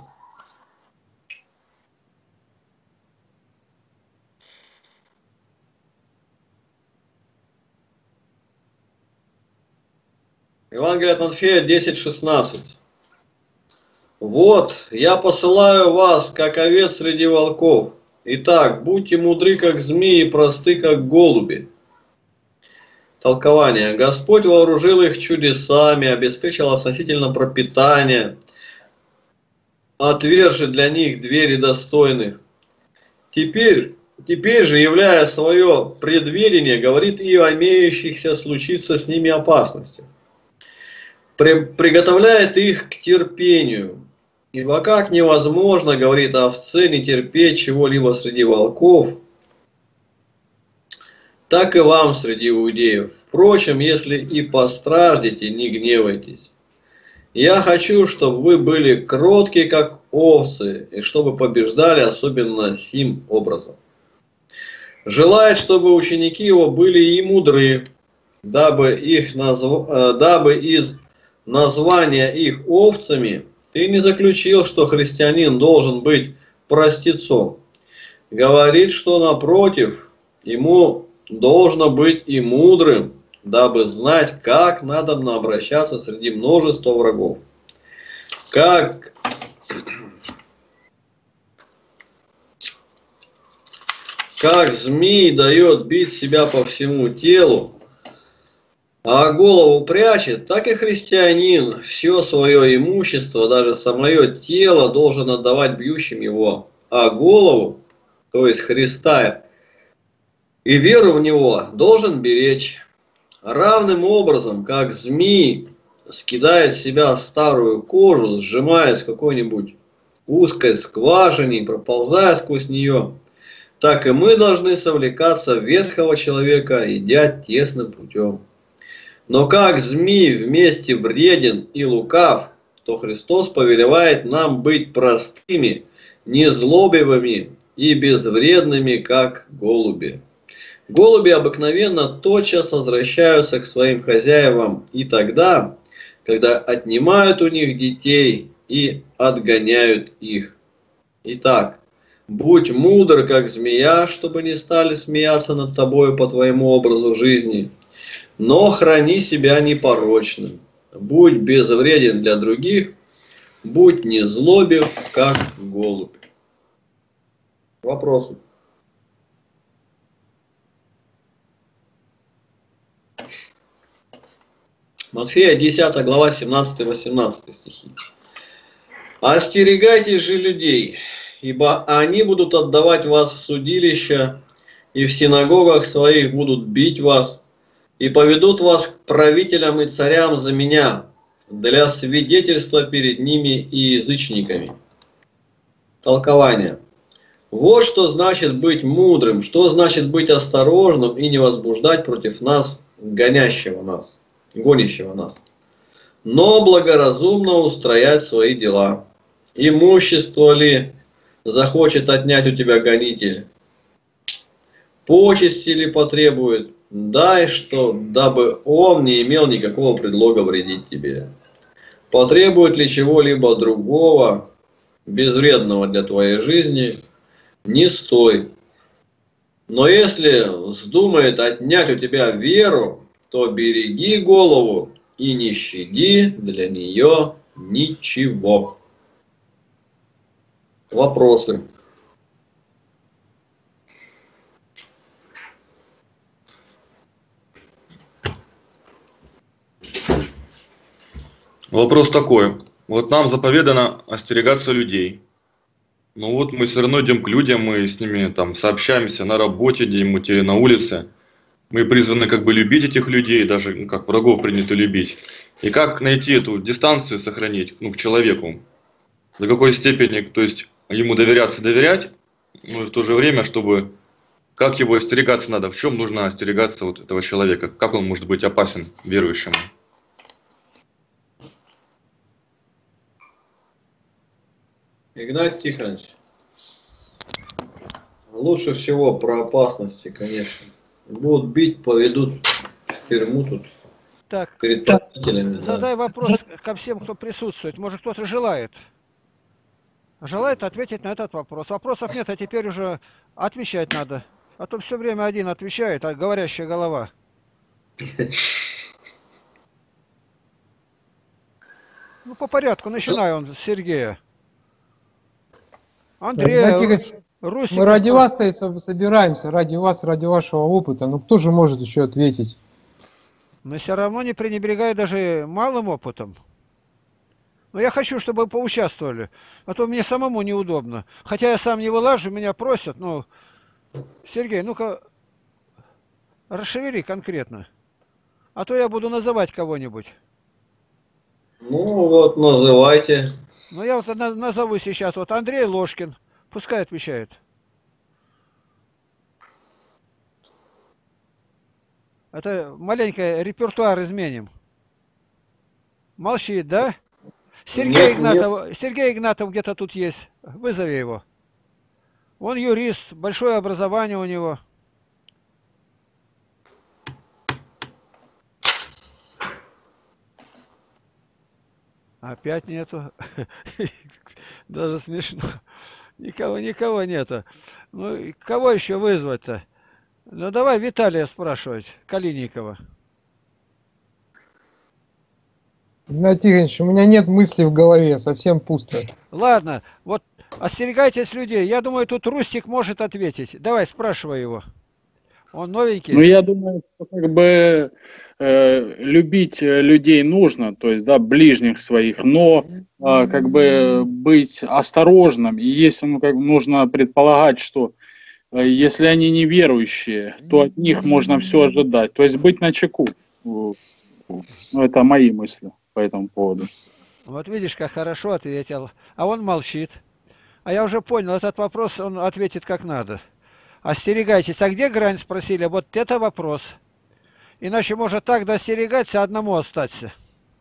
Евангелие от Матфея десять шестнадцать. Вот, я посылаю вас, как овец среди волков. Итак, будьте мудры, как змеи, и просты, как голуби. Толкование. Господь вооружил их чудесами, обеспечил относительно пропитания, отвержи для них двери достойных. Теперь, теперь же, являя свое предведение, говорит и о имеющихся случиться с ними опасностях. Приготовляет их к терпению. Ибо как невозможно, говорит овце, не терпеть чего-либо среди волков, так и вам среди иудеев. Впрочем, если и постраждете, не гневайтесь. Я хочу, чтобы вы были кроткие, как овцы, и чтобы побеждали особенно сим образом. Желает, чтобы ученики его были и мудры, дабы, их назв... дабы из названия их овцами ты не заключил, что христианин должен быть простецом. Говорит, что напротив, ему должно быть и мудрым, дабы знать, как надо обращаться среди множества врагов. Как, как змей дает бить себя по всему телу, а голову прячет, так и христианин все свое имущество, даже самое тело, должен отдавать бьющим его, а голову, то есть Христа, и веру в него должен беречь. Равным образом, как змей скидает с себя старую кожу, сжимая с какой-нибудь узкой скважине, проползая сквозь нее, так и мы должны совлекаться ветхого человека, идя тесным путем. Но как змей вместе вреден и лукав, то Христос повелевает нам быть простыми, незлобивыми и безвредными, как голуби. Голуби обыкновенно тотчас возвращаются к своим хозяевам и тогда, когда отнимают у них детей и отгоняют их. Итак, будь мудр, как змея, чтобы не стали смеяться над тобою по твоему образу жизни, но храни себя непорочным. Будь безвреден для других, Будь не злобив, как голубь. Вопросы? Матфея десятая глава семнадцатый-восемнадцатый стихи. Остерегайтесь же людей, ибо они будут отдавать вас в судилища, и в синагогах своих будут бить вас, и поведут вас к правителям и царям за меня, для свидетельства перед ними и язычниками. Толкование. Вот что значит быть мудрым, что значит быть осторожным и не возбуждать против нас гонящего нас, гонящего нас. Но благоразумно устроять свои дела. Имущество ли захочет отнять у тебя гонитель? Почести ли потребует? Дай, что, дабы он не имел никакого предлога вредить тебе. Потребует ли чего-либо другого, безвредного для твоей жизни, не стой. Но если вздумает отнять у тебя веру, то береги голову и не щади для нее ничего. Вопросы? Вопрос такой. Вот нам заповедано остерегаться людей. Но вот мы все равно идем к людям, мы с ними там сообщаемся на работе, где-нибудь или на улице. Мы призваны как бы любить этих людей, даже ну, как врагов принято любить. И как найти эту дистанцию сохранить ну, к человеку? До какой степени, то есть ему доверяться, доверять, но и в то же время, чтобы как его остерегаться надо, в чем нужно остерегаться вот этого человека, как он может быть опасен верующему? Игнатий Тихонович, лучше всего про опасности, конечно. Будут бить, поведут в тюрьму тут Так, перед правителями. задай Да. вопрос ко всем, кто присутствует. Может, кто-то желает? Желает ответить на этот вопрос. Вопросов нет, а теперь уже отвечать надо. А то все время один отвечает, а говорящая голова. Ну, по порядку, начинаю он с Сергея. Андрей, Игнатий Игоревич, Рустик. мы ради вас-то и со- собираемся, ради вас, ради вашего опыта. Ну кто же может еще ответить? Но все равно не пренебрегай даже малым опытом. Но я хочу, чтобы вы поучаствовали. А то мне самому неудобно. Хотя я сам не вылажу, меня просят. Ну, Сергей, ну-ка, расшевели конкретно. А то я буду называть кого-нибудь. Ну вот, называйте. Ну, я вот на- назову сейчас. Вот Андрей Ложкин. Пускай отвечает. Это маленько репертуар изменим. Молчит, да? Сергей Нет, Игнатов, Сергей Игнатов где-то тут есть. Вызови его. Он юрист, большое образование у него. Опять нету. Даже смешно. Никого, никого нету. Ну, и кого еще вызвать-то? Ну, давай Виталия спрашивать, Калиникова. Игнатий Игоревич, у меня нет мыслей в голове, совсем пусто. Ладно, вот остерегайтесь людей. Я думаю, тут Рустик может ответить. Давай, спрашивай его. Он новенький. Ну, я думаю, что как бы э, любить э, людей нужно, то есть, да, ближних своих, но э, как бы быть осторожным. И если ну, как бы нужно предполагать, что э, если они неверующие, то от них можно все ожидать. То есть быть начеку. Ну, это мои мысли по этому поводу. Вот видишь, как хорошо ответил. А он молчит. А я уже понял, этот вопрос он ответит как надо. Остерегайтесь. А где грань, спросили? Вот это вопрос. Иначе может так достерегаться, одному остаться.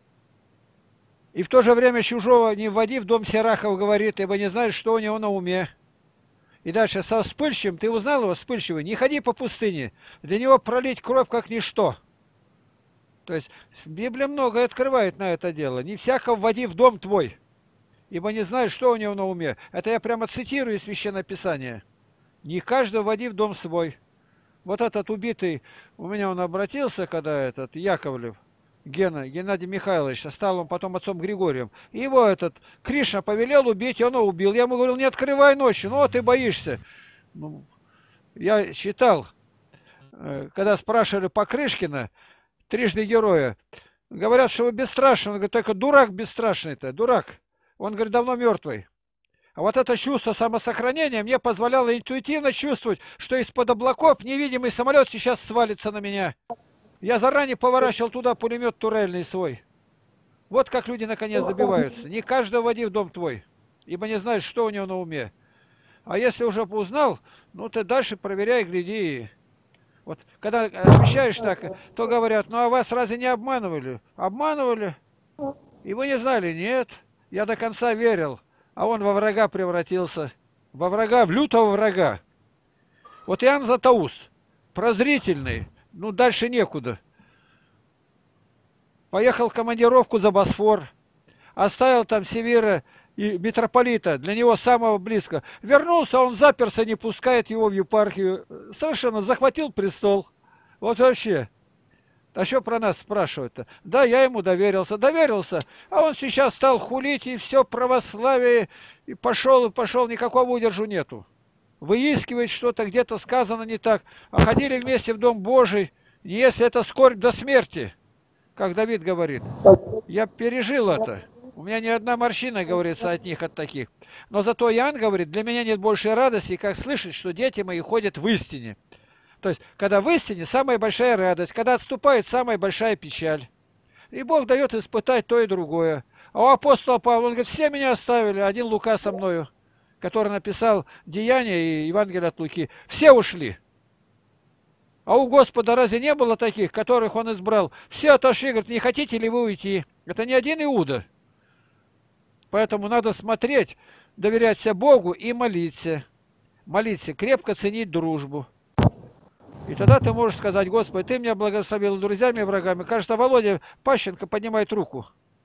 И в то же время чужого не вводи в дом Серахов, говорит, ибо не знаешь, что у него на уме. И дальше со вспыльчивым, ты узнал его, вспыльчивый, не ходи по пустыне. Для него пролить кровь как ничто. То есть Библия многое открывает на это дело. Не всякого вводи в дом твой, ибо не знаешь, что у него на уме. Это я прямо цитирую из Священного Писания. Не каждого вводи в дом свой. Вот этот убитый, у меня он обратился, когда этот Яковлев, Гена, Геннадий Михайлович, стал он потом отцом Григорием. И его этот Кришна повелел убить, и он его убил. Я ему говорил, не открывай ночью, ну ты боишься. Ну, я читал, когда спрашивали Покрышкина, трижды героя, говорят, что вы бесстрашный. Он говорит, только дурак бесстрашный-то, дурак. Он, говорит, давно мертвый. А вот это чувство самосохранения мне позволяло интуитивно чувствовать, что из-под облаков невидимый самолет сейчас свалится на меня. Я заранее поворачивал туда пулемет турельный свой. Вот как люди наконец добиваются. Не каждого води в дом твой, ибо не знаешь, что у него на уме. А если уже узнал, ну ты дальше проверяй, гляди. Вот когда отвечаешь так, то говорят, ну а вас разве не обманывали? Обманывали? И вы не знали? Нет. Я до конца верил. А он во врага превратился. Во врага, в лютого врага. Вот Иоанн Златоуст, прозрительный. Ну, дальше некуда. Поехал в командировку за Босфор. Оставил там Севера и митрополита, для него самого близкого. Вернулся, он заперся, не пускает его в епархию. Совершенно захватил престол. Вот вообще. А что про нас спрашивают-то? Да, я ему доверился. Доверился. А он сейчас стал хулить, и все православие. И пошел, и пошел. Никакого удержу нету. Выискивает что-то, где-то сказано не так. А ходили вместе в Дом Божий, если это скорбь до смерти, как Давид говорит. Я пережил это. У меня ни одна морщина, говорится, от них, от таких. Но зато Иоанн говорит, для меня нет большей радости, как слышать, что дети мои ходят в истине. То есть, когда в истине, самая большая радость, когда отступает, самая большая печаль. И Бог дает испытать то и другое. А у апостола Павла, он говорит, все меня оставили, один Лука со мною, который написал Деяния и Евангелие от Луки, все ушли. А у Господа разве не было таких, которых Он избрал? Все отошли, говорят, не хотите ли вы уйти? Это не один Иуда. Поэтому надо смотреть, доверяться Богу и молиться. Молиться, крепко ценить дружбу. И тогда ты можешь сказать, Господи, Ты меня благословил друзьями и врагами. Кажется, Володя Пащенко поднимает руку.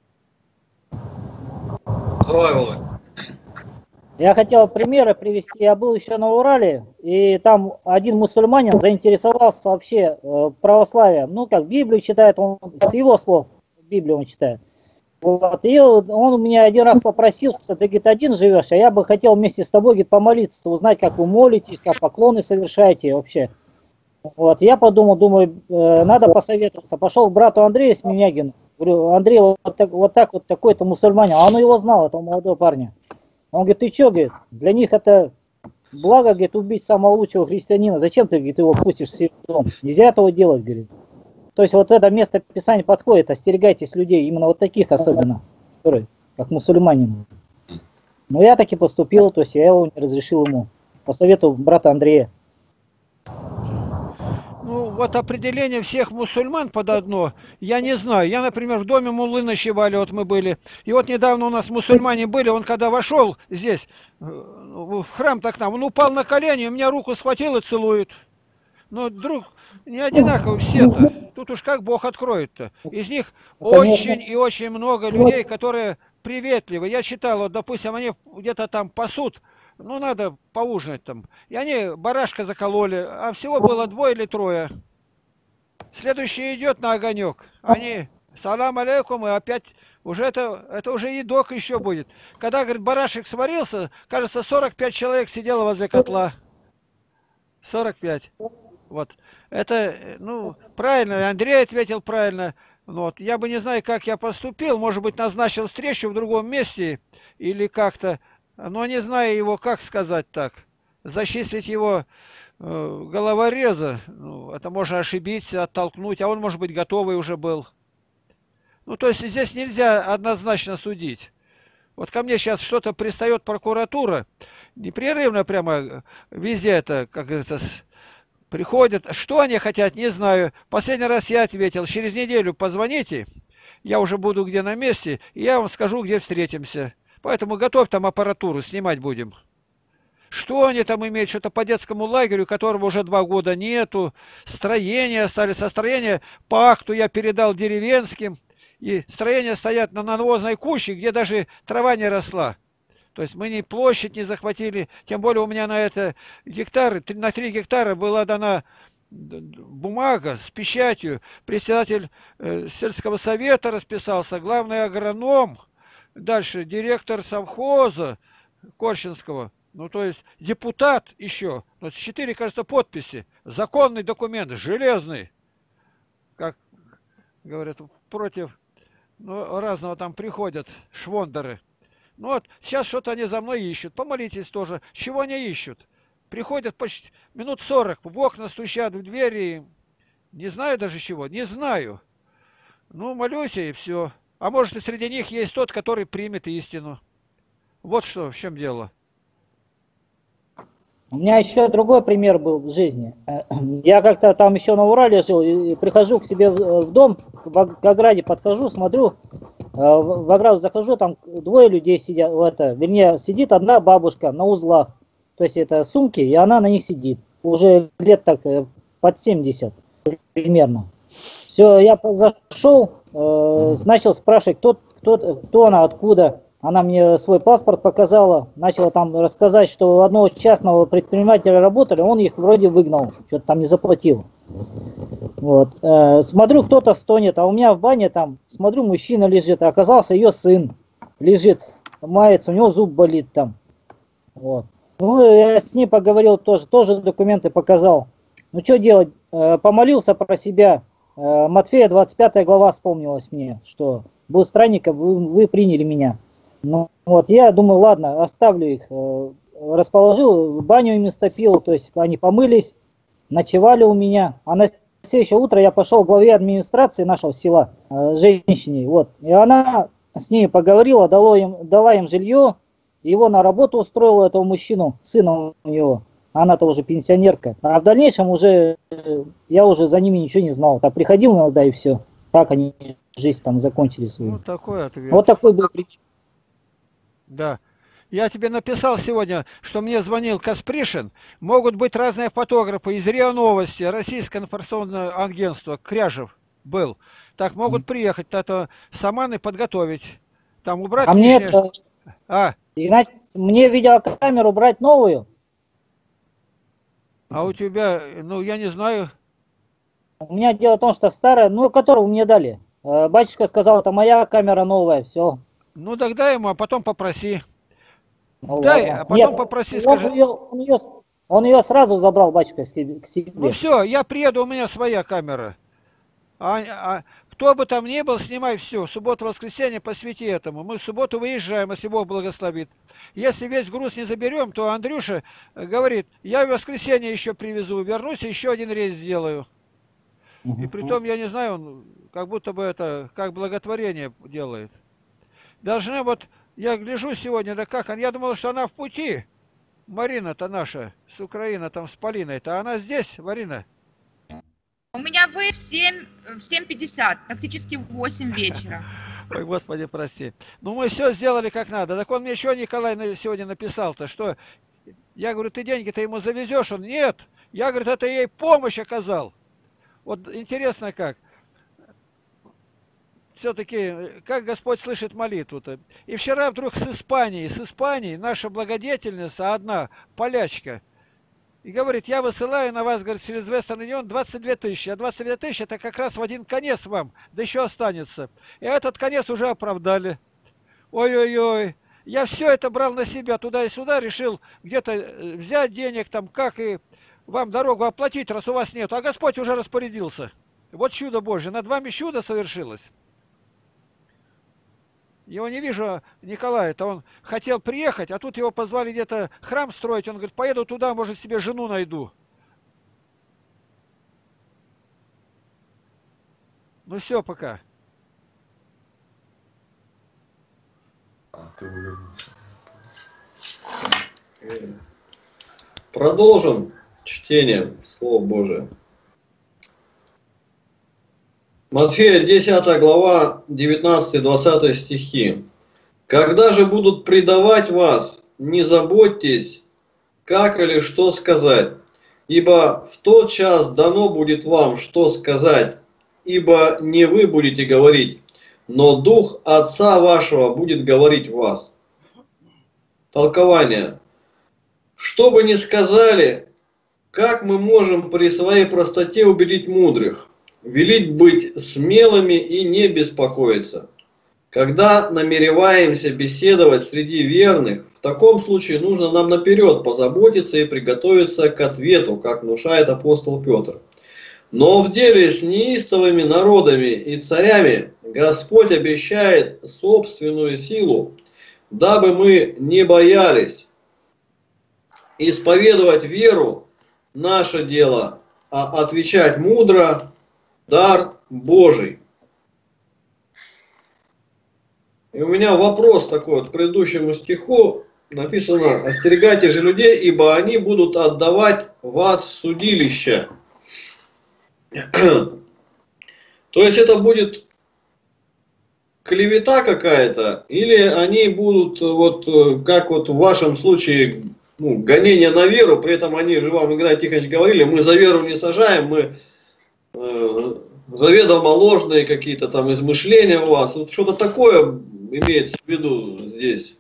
Давай, Володя. Я хотел примеры привести. Я был еще на Урале, и там один мусульманин заинтересовался вообще э, православием. Ну, как Библию читает, он с его слов Библию он читает. Вот. И он у меня один раз попросился, ты, говорит, один живешь, а я бы хотел вместе с тобой, говорит, помолиться, узнать, как вы молитесь, как поклоны совершаете вообще. Вот. Я подумал, думаю, э, надо посоветоваться. Пошел к брату Андрею Сменягину. Говорю, Андрей, вот так вот, так, вот такой-то мусульманин. А он его знал, этого молодого парня. Он говорит, ты что, говорит, для них это благо, говорит, убить самого лучшего христианина. Зачем ты, говорит, его пустишь в свой дом? Нельзя этого делать, говорит. То есть вот это место Писания подходит, остерегайтесь людей, именно вот таких особенно, которые, как мусульманин. Но я так и поступил, то есть я его не разрешил ему. По совету брата Андрея. Ну, вот определение всех мусульман под одно, я не знаю. Я, например, в доме муллы ночевали, вот мы были. И вот недавно у нас мусульмане были, он когда вошел здесь, в храм так нам, он упал на колени, у меня руку схватил и целует. Но, друг, не одинаково все-то. Тут уж как Бог откроет-то. Из них очень и очень много людей, которые приветливы. Я читал, вот, допустим, они где-то там пасут, ну, надо поужинать там. И они барашка закололи, а всего было двое или трое. Следующий идет на огонек. Они, салам алейкум, и опять, уже это, это уже едок еще будет. Когда, говорит, барашек сварился, кажется, сорок пять человек сидело возле котла. сорок пять. Вот. Это, ну, правильно, Андрей ответил правильно. Вот. Я бы не знаю, как я поступил. Может быть, назначил встречу в другом месте или как-то. Но не знаю его, как сказать так. Зачислить его э, головореза, ну, это можно ошибиться, оттолкнуть, а он, может быть, готовый уже был. Ну, то есть здесь нельзя однозначно судить. Вот ко мне сейчас что-то пристает прокуратура, непрерывно прямо везде это, как говорится, приходят. Что они хотят, не знаю. Последний раз я ответил, через неделю позвоните, я уже буду где на месте, и я вам скажу, где встретимся. Поэтому готовь там аппаратуру, снимать будем. Что они там имеют? Что-то по детскому лагерю, которого уже два года нету. Строения остались. А строения по акту я передал деревенским. И строения стоят на навозной куче, где даже трава не росла. То есть мы ни площадь не захватили. Тем более у меня на это гектары, на три гектара была дана бумага с печатью, председатель э, сельского совета расписался, главный агроном, дальше директор совхоза Корщинского, ну то есть депутат еще, ну, четыре, кажется, подписи, законный документ, железный, как говорят, против, ну, разного там приходят швондеры. Ну вот, сейчас что-то они за мной ищут, помолитесь тоже, чего они ищут? Приходят почти минут сорок, в окна стучат, в двери. Не знаю даже чего, не знаю. Ну, молюсь и все. А может, и среди них есть тот, который примет истину. Вот что, в чем дело. У меня еще другой пример был в жизни. Я как-то там еще на Урале жил, и прихожу к себе в дом, к ограде подхожу, смотрю, в ограду захожу, там двое людей сидят, в это, вернее, сидит одна бабушка на узлах. То есть это сумки, и она на них сидит. Уже лет так под семьдесят примерно. Все, я зашел, э, начал спрашивать, кто, кто, кто она, откуда. Она мне свой паспорт показала, начала там рассказать, что у одного частного предпринимателя работали, он их вроде выгнал, что-то там не заплатил. Вот. Э, смотрю, кто-то стонет, а у меня в бане там, смотрю, мужчина лежит, а оказался ее сын. Лежит, мается, у него зуб болит там. Вот. Ну, я с ней поговорил тоже, тоже документы показал. Ну, что делать? Э, помолился про себя. Э, Матфея двадцать пятая глава вспомнилась мне, что был странником, вы, вы приняли меня. Ну, вот, я думаю, ладно, оставлю их. Э, расположил, баню им истопил, то есть они помылись, ночевали у меня. А на следующее утро я пошел к главе администрации нашего села, э, женщине, вот. И она с ней поговорила, дала им, дала им жилье. Его на работу устроила, этого мужчину, сына у него. Она-то уже пенсионерка. А в дальнейшем уже я уже за ними ничего не знал. Так приходил иногда и все. Как они жизнь там закончили свою. Вот такой ответ. Вот такой был причина. Да. Я тебе написал сегодня, что мне звонил Каспришин. Могут быть разные фотографы из РИА Новости, Российское информационное агентство, Кряжев был. Так могут приехать, это саманы подготовить. Там убрать А мне лишнее. это... А. Иначе мне видеокамеру брать новую. А у тебя, ну я не знаю. У меня дело в том, что старая, ну которую мне дали. Батюшка сказал, это моя камера новая, все. Ну тогда ему, а потом попроси. Ну, Дай, ладно. а потом Нет, попроси, он скажи. Ее, он, ее, он ее сразу забрал, батюшка, к себе. К себе. Ну все, я приеду, у меня своя камера. А, а кто бы там ни был, снимай все. Субботу-воскресенье посвяти этому. Мы в субботу выезжаем, если Бог благословит. Если весь груз не заберем, то Андрюша говорит, я в воскресенье еще привезу, вернусь, еще один рейс сделаю. Uh-huh. И притом, я не знаю, он как будто бы это, как благотворение делает. Должны вот, я гляжу сегодня, да как, я думал, что она в пути. Марина-то наша, с Украины, там с Полиной-то, она здесь, Марина? У меня выезд в семь, в семь пятьдесят, практически в восемь вечера. Ой, Господи, прости. Ну, мы все сделали как надо. Так он мне еще, Николай, сегодня написал-то, что... Я говорю, ты деньги-то ему завезешь? Он, нет. Я, говорит, это ей помощь оказал. Вот интересно как. Все-таки, как Господь слышит молитву-то. И вчера вдруг с Испанией, с Испанией наша благодетельница, одна полячка, и говорит, я высылаю на вас, говорит, через Western Union двадцать две тысячи. А двадцать две тысячи это как раз в один конец вам, да еще останется. И этот конец уже оправдали. Ой-ой-ой. Я все это брал на себя туда и сюда, решил где-то взять денег там, как и вам дорогу оплатить, раз у вас нет. А Господь уже распорядился. Вот чудо Божье. Над вами чудо совершилось. Его не вижу, Николая-то, он хотел приехать, а тут его позвали где-то храм строить. Он говорит, поеду туда, может, себе жену найду. Ну все, пока. Продолжим чтение Слова Божия. Матфея десятая глава, девятнадцатый-двадцатый стихи. «Когда же будут предавать вас, не заботьтесь, как или что сказать, ибо в тот час дано будет вам, что сказать, ибо не вы будете говорить, но Дух Отца вашего будет говорить в вас». Толкование. Что бы ни сказали, Как мы можем при своей простоте убедить мудрых? Велить быть смелыми и не беспокоиться. Когда намереваемся беседовать среди верных, в таком случае нужно нам наперед позаботиться и приготовиться к ответу, как внушает апостол Петр. Но в деле с неистовыми народами и царями Господь обещает собственную силу, дабы мы не боялись. Исповедовать веру – наше дело, а отвечать мудро – дар Божий. И у меня вопрос такой вот к предыдущему стиху. Написано: «Остерегайте же людей, ибо они будут отдавать вас в судилище». То есть это будет клевета какая-то, или они будут, вот как вот в вашем случае, ну, гонение на веру, при этом они же вам, Игнатий Тихонович, говорили, мы за веру не сажаем, мы э, заведомо ложные какие-то там измышления у вас. Вот что-то такое имеется в виду здесь.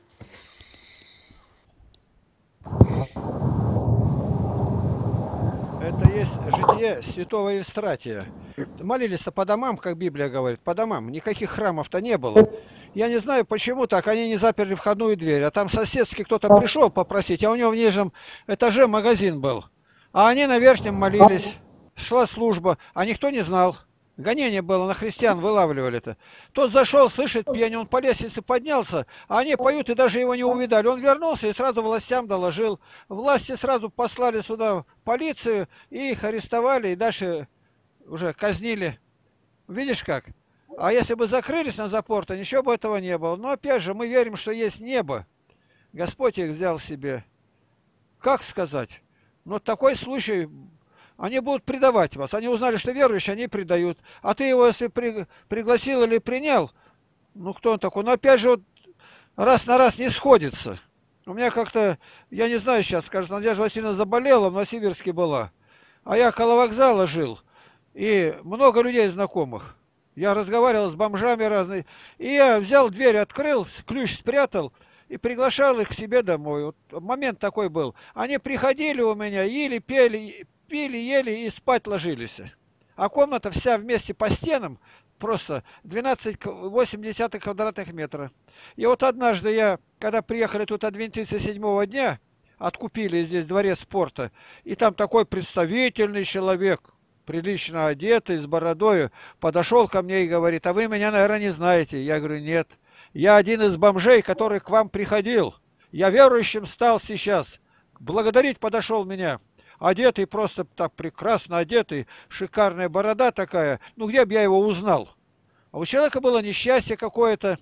Это есть житие святого Евстратия. Молились-то по домам, как Библия говорит, по домам. Никаких храмов-то не было. Я не знаю, почему так. Они не заперли входную дверь. А там соседский кто-то пришел попросить, а у него в нижнем этаже магазин был. А они на верхнем молились. Шла служба, а никто не знал. Гонение было, на христиан вылавливали-то. Тот зашел, слышит пение, он по лестнице поднялся, а они поют и даже его не увидали. Он вернулся и сразу властям доложил. Власти сразу послали сюда полицию, и их арестовали, и дальше уже казнили. Видишь как? А если бы закрылись на запор, то ничего бы этого не было. Но опять же, мы верим, что есть небо. Господь их взял себе. Как сказать? Но такой случай... Они будут предавать вас. Они узнали, что верующие, они предают. А ты его, если при, пригласил или принял, ну кто он такой? Но опять же, вот, раз на раз не сходится. У меня как-то, я не знаю сейчас, кажется, Надежда Васильевна заболела, в Новосибирске была. А я около вокзала жил. И много людей знакомых. Я разговаривал с бомжами разными. И я взял дверь, открыл, ключ спрятал и приглашал их к себе домой. Вот момент такой был. Они приходили у меня, ели, пели, пили, ели и спать ложились. А комната вся вместе по стенам просто двенадцать целых восемь десятых квадратных метра. И вот однажды я, когда приехали тут адвентисты седьмого дня, откупили здесь дворец спорта, и там такой представительный человек, прилично одетый, с бородою, подошел ко мне и говорит: а вы меня, наверное, не знаете. Я говорю: нет. Я один из бомжей, который к вам приходил. Я верующим стал сейчас. Благодарить подошел меня. Одетый, просто так прекрасно одетый, шикарная борода такая. Ну, где бы я его узнал? А у человека было несчастье какое-то.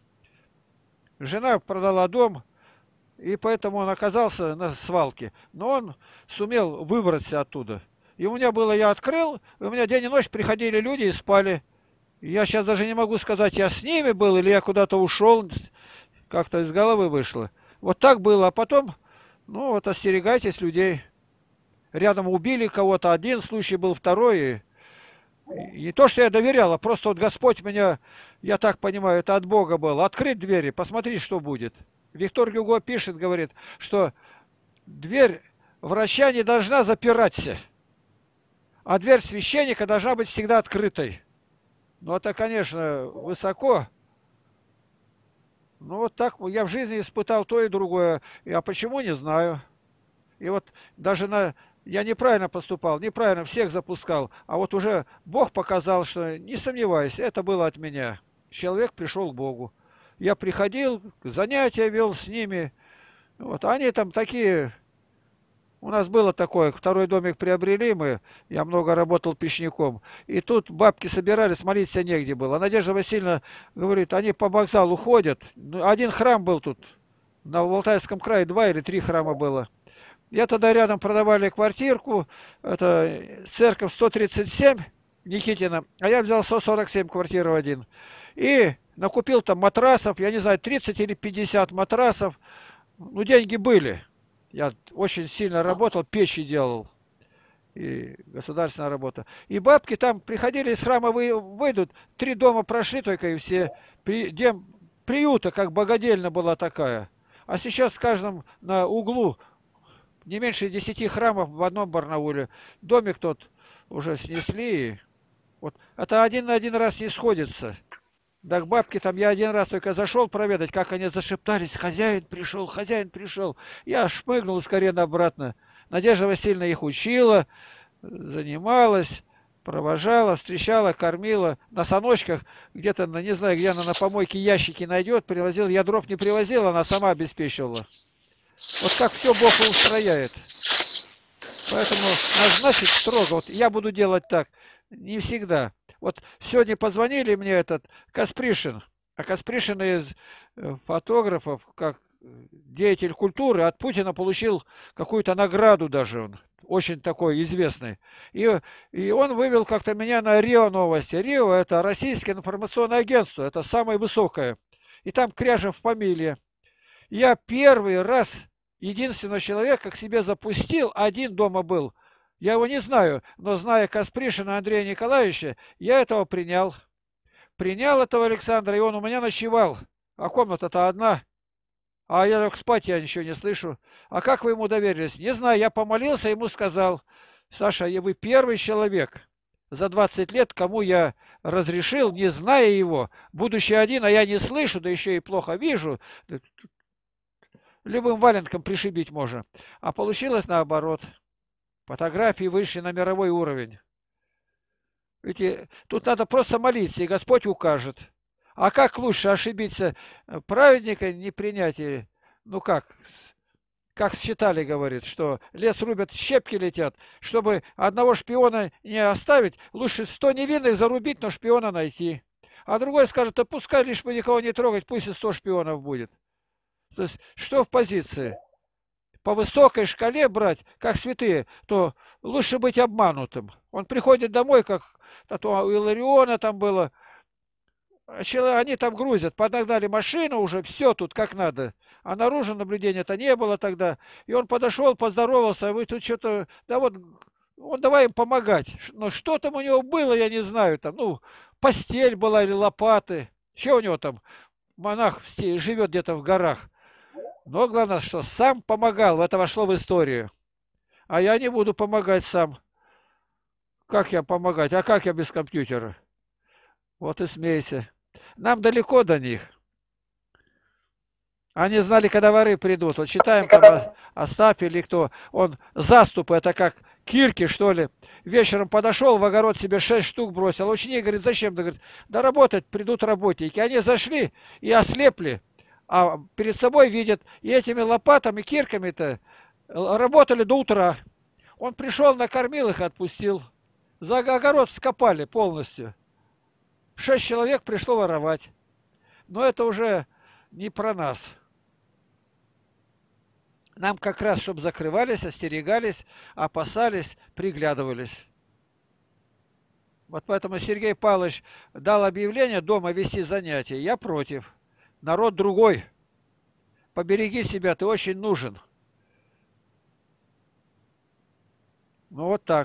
Жена продала дом, и поэтому он оказался на свалке. Но он сумел выбраться оттуда. И у меня было, я открыл, и у меня день и ночь приходили люди и спали. Я сейчас даже не могу сказать, я с ними был, или я куда-то ушел, как-то из головы вышло. Вот так было. А потом, ну вот, остерегайтесь людей. Рядом убили кого-то, один случай был, второй. И не то, что я доверял, а просто вот Господь меня, я так понимаю, это от Бога было. Открыть двери, посмотри, что будет. Виктор Гюго пишет, говорит, что дверь врача не должна запираться, а дверь священника должна быть всегда открытой. Ну, это, конечно, высоко. Ну, вот так я в жизни испытал то и другое. А почему, не знаю. И вот даже на... Я неправильно поступал, неправильно всех запускал. А вот уже Бог показал, что не сомневайся, это было от меня. Человек пришел к Богу. Я приходил, занятия вел с ними. Вот, они там такие... У нас было такое, второй домик приобрели мы, я много работал печником. И тут бабки собирались, молиться негде было. А Надежда Васильевна говорит, они по вокзалу ходят. Один храм был тут, на Алтайском крае два или три храма было. Я тогда рядом продавали квартирку, это церковь сто тридцать семь, Никитина, а я взял сто сорок семь квартиру один. И накупил там матрасов, я не знаю, тридцать или пятьдесят матрасов. Ну, деньги были. Я очень сильно работал, печи делал. И государственная работа. И бабки там приходили из храма, вы, выйдут, три дома прошли только и все. При, дем, приюта, как богадельня была такая. А сейчас в каждом на углу не меньше десяти храмов в одном Барнауле. Домик тот уже снесли. Вот это один на один раз не сходится. Да к бабке там я один раз только зашел проведать, как они зашептались. Хозяин пришел, хозяин пришел. Я шмыгнул скорее обратно. Надежда Васильевна их учила, занималась, провожала, встречала, кормила. На саночках где-то, на, не знаю, где она на помойке ящики найдет, привозила. Я дров не привозила, она сама обеспечивала. Вот как все Бог устрояет. Поэтому назначить строго. Вот я буду делать так. Не всегда. Вот сегодня позвонили мне этот Каспришин. А Каспришин из фотографов, как деятель культуры, от Путина получил какую-то награду даже он. Очень такой известный. И, и он вывел как-то меня на РИО новости. РИО — это Российское информационное агентство. Это самое высокое. И там Кряжев фамилия. Я первый раз, единственный человек, как себе запустил, один дома был. Я его не знаю, но зная Каспришина Андрея Николаевича, я этого принял. Принял этого Александра, и он у меня ночевал. А комната-то одна. А я лег спать, я ничего не слышу. А как вы ему доверились? Не знаю, я помолился, ему сказал: Саша, вы первый человек за двадцать лет, кому я разрешил, не зная его, будучи один, а я не слышу, да еще и плохо вижу, любым валенком пришибить можно. А получилось наоборот. Фотографии вышли на мировой уровень. Видите, тут надо просто молиться, и Господь укажет. А как лучше ошибиться? Праведника не принять? Или, ну как? Как считали, говорит, что лес рубят, щепки летят. Чтобы одного шпиона не оставить, лучше сто невинных зарубить, но шпиона найти. А другой скажет: да пускай лишь бы никого не трогать, пусть и сто шпионов будет. То есть, что в позиции? По высокой шкале брать, как святые, то лучше быть обманутым. Он приходит домой, как а то у Илариона там было. Они там грузят, подогнали машину уже, все тут как надо. А наружу наблюдения-то не было тогда. И он подошел, поздоровался, а вы тут что-то... Да вот, он давай им помогать. Но что там у него было, я не знаю. Там, ну, постель была или лопаты. Что у него там? Монах живет где-то в горах. Но главное, что сам помогал, это вошло в историю. А я не буду помогать сам. Как я помогать? А как я без компьютера? Вот и смейся. Нам далеко до них. Они знали, когда воры придут. Вот читаем там Остап или кто. Он заступы, это как кирки, что ли. Вечером подошел, в огород себе шесть штук бросил. Ученик говорит: зачем? Да, говорит, да работать придут работники. Они зашли и ослепли. А перед собой видят, и этими лопатами, кирками-то работали до утра. Он пришел, накормил их, отпустил. За огород вскопали полностью. Шесть человек пришло воровать. Но это уже не про нас. Нам как раз, чтобы закрывались, остерегались, опасались, приглядывались. Вот поэтому Сергей Павлович дал объявление дома вести занятия. Я против. Народ другой. Побереги себя, ты очень нужен. Ну вот так.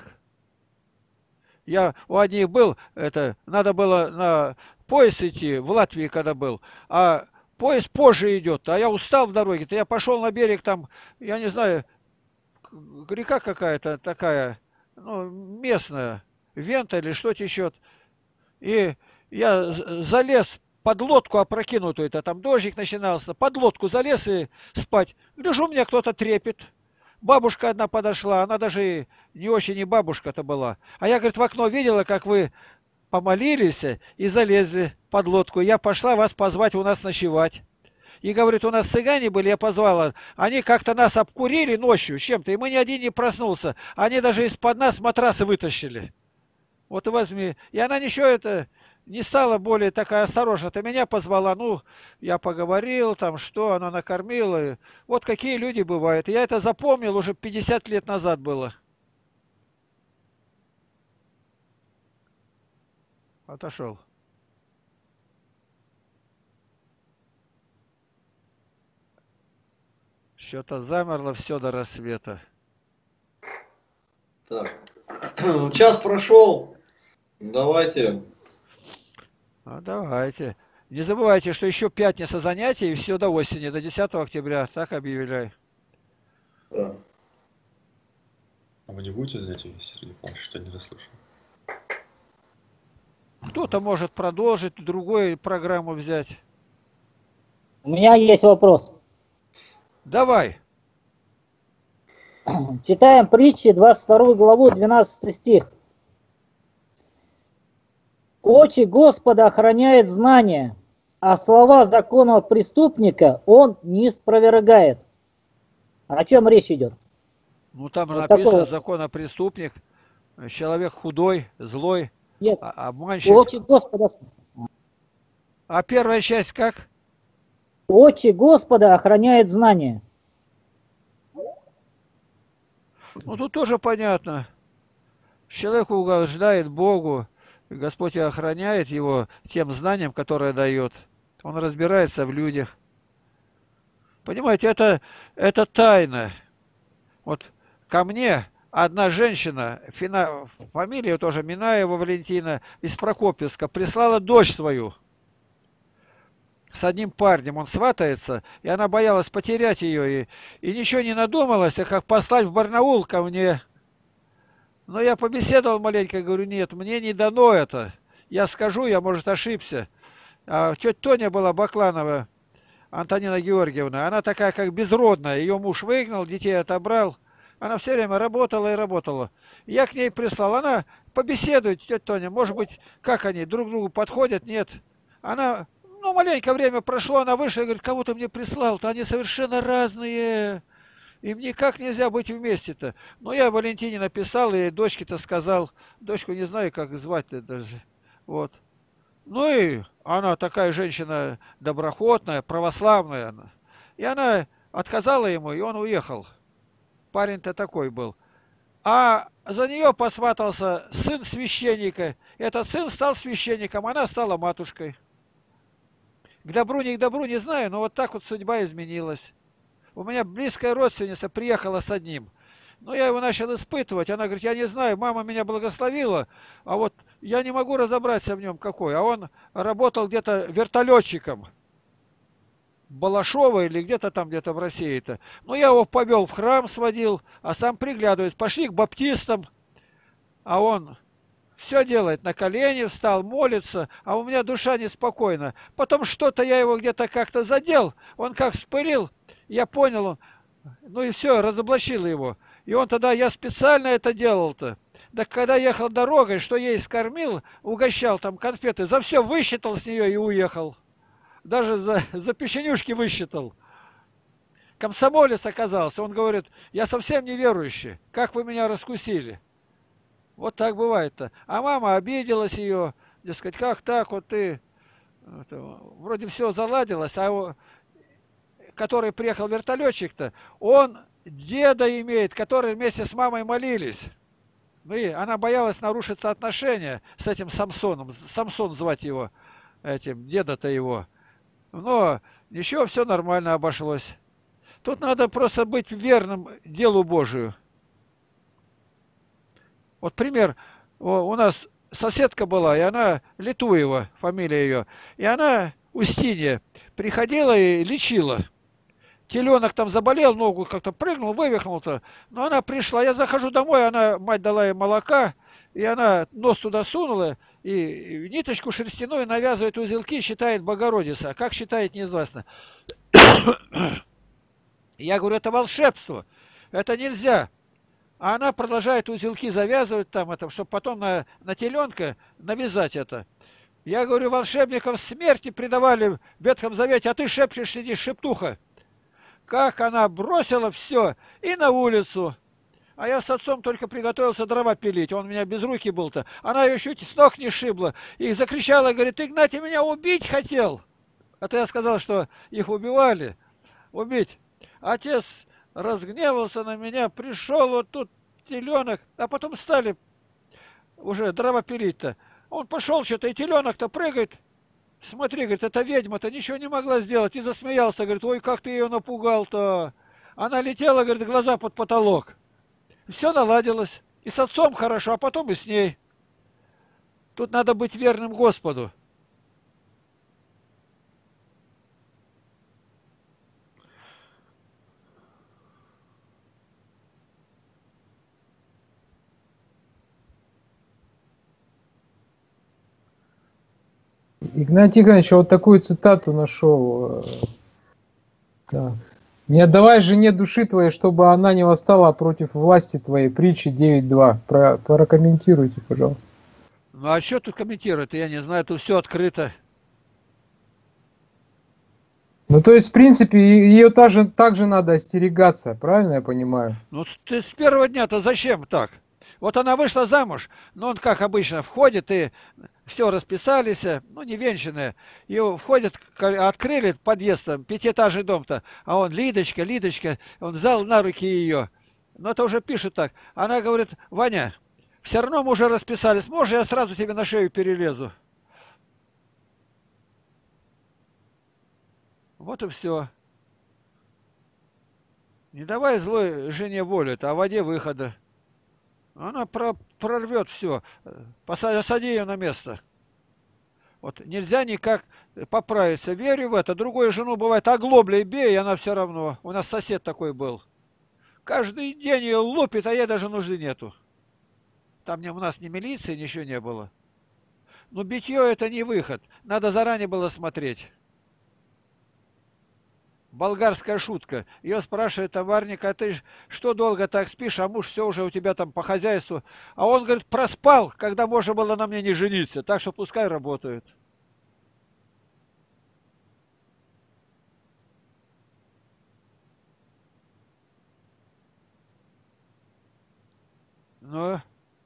Я у одних был, это, надо было на поезд идти, в Латвии когда был, а поезд позже идет, а я устал в дороге, то я пошел на берег, там, я не знаю, река какая-то такая, ну, местная, Вента или что течет, и я залез под лодку опрокинутую, это там дождик начинался, под лодку залез и спать. Гляжу, у меня кто-то трепет. Бабушка одна подошла, она даже не очень и бабушка-то была. А я, говорит, в окно видела, как вы помолились и залезли под лодку. Я пошла вас позвать у нас ночевать. И, говорит, у нас цыгане были, я позвала. Они как-то нас обкурили ночью чем-то, и мы ни один не проснулся. Они даже из-под нас матрасы вытащили. Вот и возьми. И она ничего это... не стала более такая осторожна. Ты меня позвала, ну, я поговорил, там, что, она накормила. Вот какие люди бывают. Я это запомнил, уже пятьдесят лет назад было. Отошел. Что-то замерло все до рассвета. Так, час прошел. Давайте... Ну, давайте. Не забывайте, что еще пятница занятий, и все до осени, до десятого октября. Так объявляю. Да. А вы не будете занятия, Сергей Павлович, что не расслышал? Кто-то может продолжить, другую программу взять. У меня есть вопрос. Давай. Читаем притчи, двадцать вторую главу, двенадцатый стих. Очи Господа охраняет знания, а слова законного преступника он не спровергает. О чем речь идет? Ну там Вот написано такое. законопреступник, человек худой, злой, Нет, а- обманщик. очи Господа, А первая часть как? очи Господа охраняет знания. Ну тут тоже понятно. Человек угождает Богу, и Господь и охраняет его тем знанием, которое дает. Он разбирается в людях. Понимаете, это, это тайна. Вот ко мне одна женщина, фина, фамилия тоже Минаева Валентина, из Прокопьевска, прислала дочь свою с одним парнем. Он сватается, и она боялась потерять ее, и, и ничего не надумалась, а как послать в Барнаул ко мне. Но я побеседовал маленько, говорю, нет, мне не дано это. Я скажу, я, может, ошибся. А тетя Тоня была Бакланова, Антонина Георгиевна, она такая, как безродная. Ее муж выгнал, детей отобрал. Она все время работала и работала. Я к ней прислал. Она побеседует, тетя Тоня. Может быть, как они друг к другу подходят? Нет. Она, ну, маленькое время прошло, она вышла и говорит, кого ты мне прислал-то? Они совершенно разные. Им никак нельзя быть вместе-то. Но я Валентине написал, и дочке-то сказал. Дочку не знаю, как звать-то даже. Вот. Ну и она такая женщина доброхотная, православная. И она отказала ему, и он уехал. Парень-то такой был. А за нее посватался сын священника. Этот сын стал священником, она стала матушкой. К добру, не к добру, не знаю, но вот так вот судьба изменилась. У меня близкая родственница приехала с одним. Но я его начал испытывать. Она говорит, я не знаю, мама меня благословила, а вот я не могу разобраться в нем какой. А он работал где-то вертолетчиком. Балашова или где-то там, где-то в России-то. Ну, я его повел в храм, сводил, а сам приглядываюсь. Пошли к баптистам, а он все делает, на колени встал, молится, а у меня душа неспокойна. Потом что-то я его где-то как-то задел, он как вспылил, я понял, он, ну и все, разоблачил его. И он тогда, я специально это делал-то. Так когда ехал дорогой, что ей скормил, угощал там конфеты, за все высчитал с нее и уехал. Даже за, за печенюшки высчитал. Комсомолец оказался, он говорит, я совсем неверующий, как вы меня раскусили? Вот так бывает-то. А мама обиделась ее, дескать, как так вот ты, это, вроде все заладилось, а его, который приехал вертолетчик-то, он деда имеет, который вместе с мамой молились. Ну и она боялась нарушиться отношения с этим Самсоном, Самсон звать его, этим, деда-то его. Но ничего, все нормально обошлось. Тут надо просто быть верным делу Божию. Вот пример, у нас соседка была, и она, Литуева, фамилия ее, и она, Устинья, приходила и лечила. Теленок там заболел, ногу как-то прыгнул, вывихнул-то. Но она пришла, я захожу домой, она, мать дала ей молока, и она нос туда сунула, и ниточку шерстяную навязывает узелки, считает Богородица. Как считает, неизвестно. Я говорю, это волшебство, это нельзя. А она продолжает узелки завязывать там, это, чтобы потом на, на теленка навязать это. Я говорю, волшебников смерти предавали в Ветхом Завете, а ты шепчешь, сидишь, шептуха. Как она бросила все и на улицу. А я с отцом только приготовился дрова пилить, он у меня без руки был-то. Она ее чуть с ног не шибла и закричала, говорит, Игнатий меня убить хотел. Это я сказал, что их убивали, убить. Отец разгневался на меня, пришел вот тут теленок, а потом стали уже дрова пилить-то. Он пошел что-то, и теленок-то прыгает. Смотри, говорит, эта ведьма-то ничего не могла сделать. И засмеялся, говорит, ой, как ты ее напугал-то. Она летела, говорит, глаза под потолок. Все наладилось. И с отцом хорошо, а потом и с ней. Тут надо быть верным Господу. Игнатий Тихонович, я вот такую цитату нашел. Так. Не отдавай жене души твоей, чтобы она не восстала против власти твоей. Притчи девять два. Про, прокомментируйте, пожалуйста. Ну а что тут комментировать? Я не знаю, тут все открыто. Ну, то есть, в принципе, ее также, также надо остерегаться, правильно я понимаю? Ну, ты с первого дня-то зачем так? Вот она вышла замуж, но он, как обычно, входит и все расписались, ну, не венчанные, и входят, открыли подъезд, там, пятиэтажный дом-то, а он, Лидочка, Лидочка, он взял на руки ее. Но это уже пишет так. Она говорит: Ваня, все равно мы уже расписались, можешь, я сразу тебе на шею перелезу. Вот и все. Не давай злой жене волю-то, а в воде выхода. Она про прорвет все. Посади ее на место. Вот нельзя никак поправиться. Верю в это. Другую жену бывает оглоблей бей, и она все равно. У нас сосед такой был. Каждый день ее лупит, а ей даже нужды нету. Там у нас ни милиции, ничего не было. Но битье это не выход. Надо заранее было смотреть. Болгарская шутка. Ее спрашивает товарник: а ты что долго так спишь, а муж все уже у тебя там по хозяйству. А он говорит: проспал, когда можно было на мне не жениться. Так что пускай работают. Ну,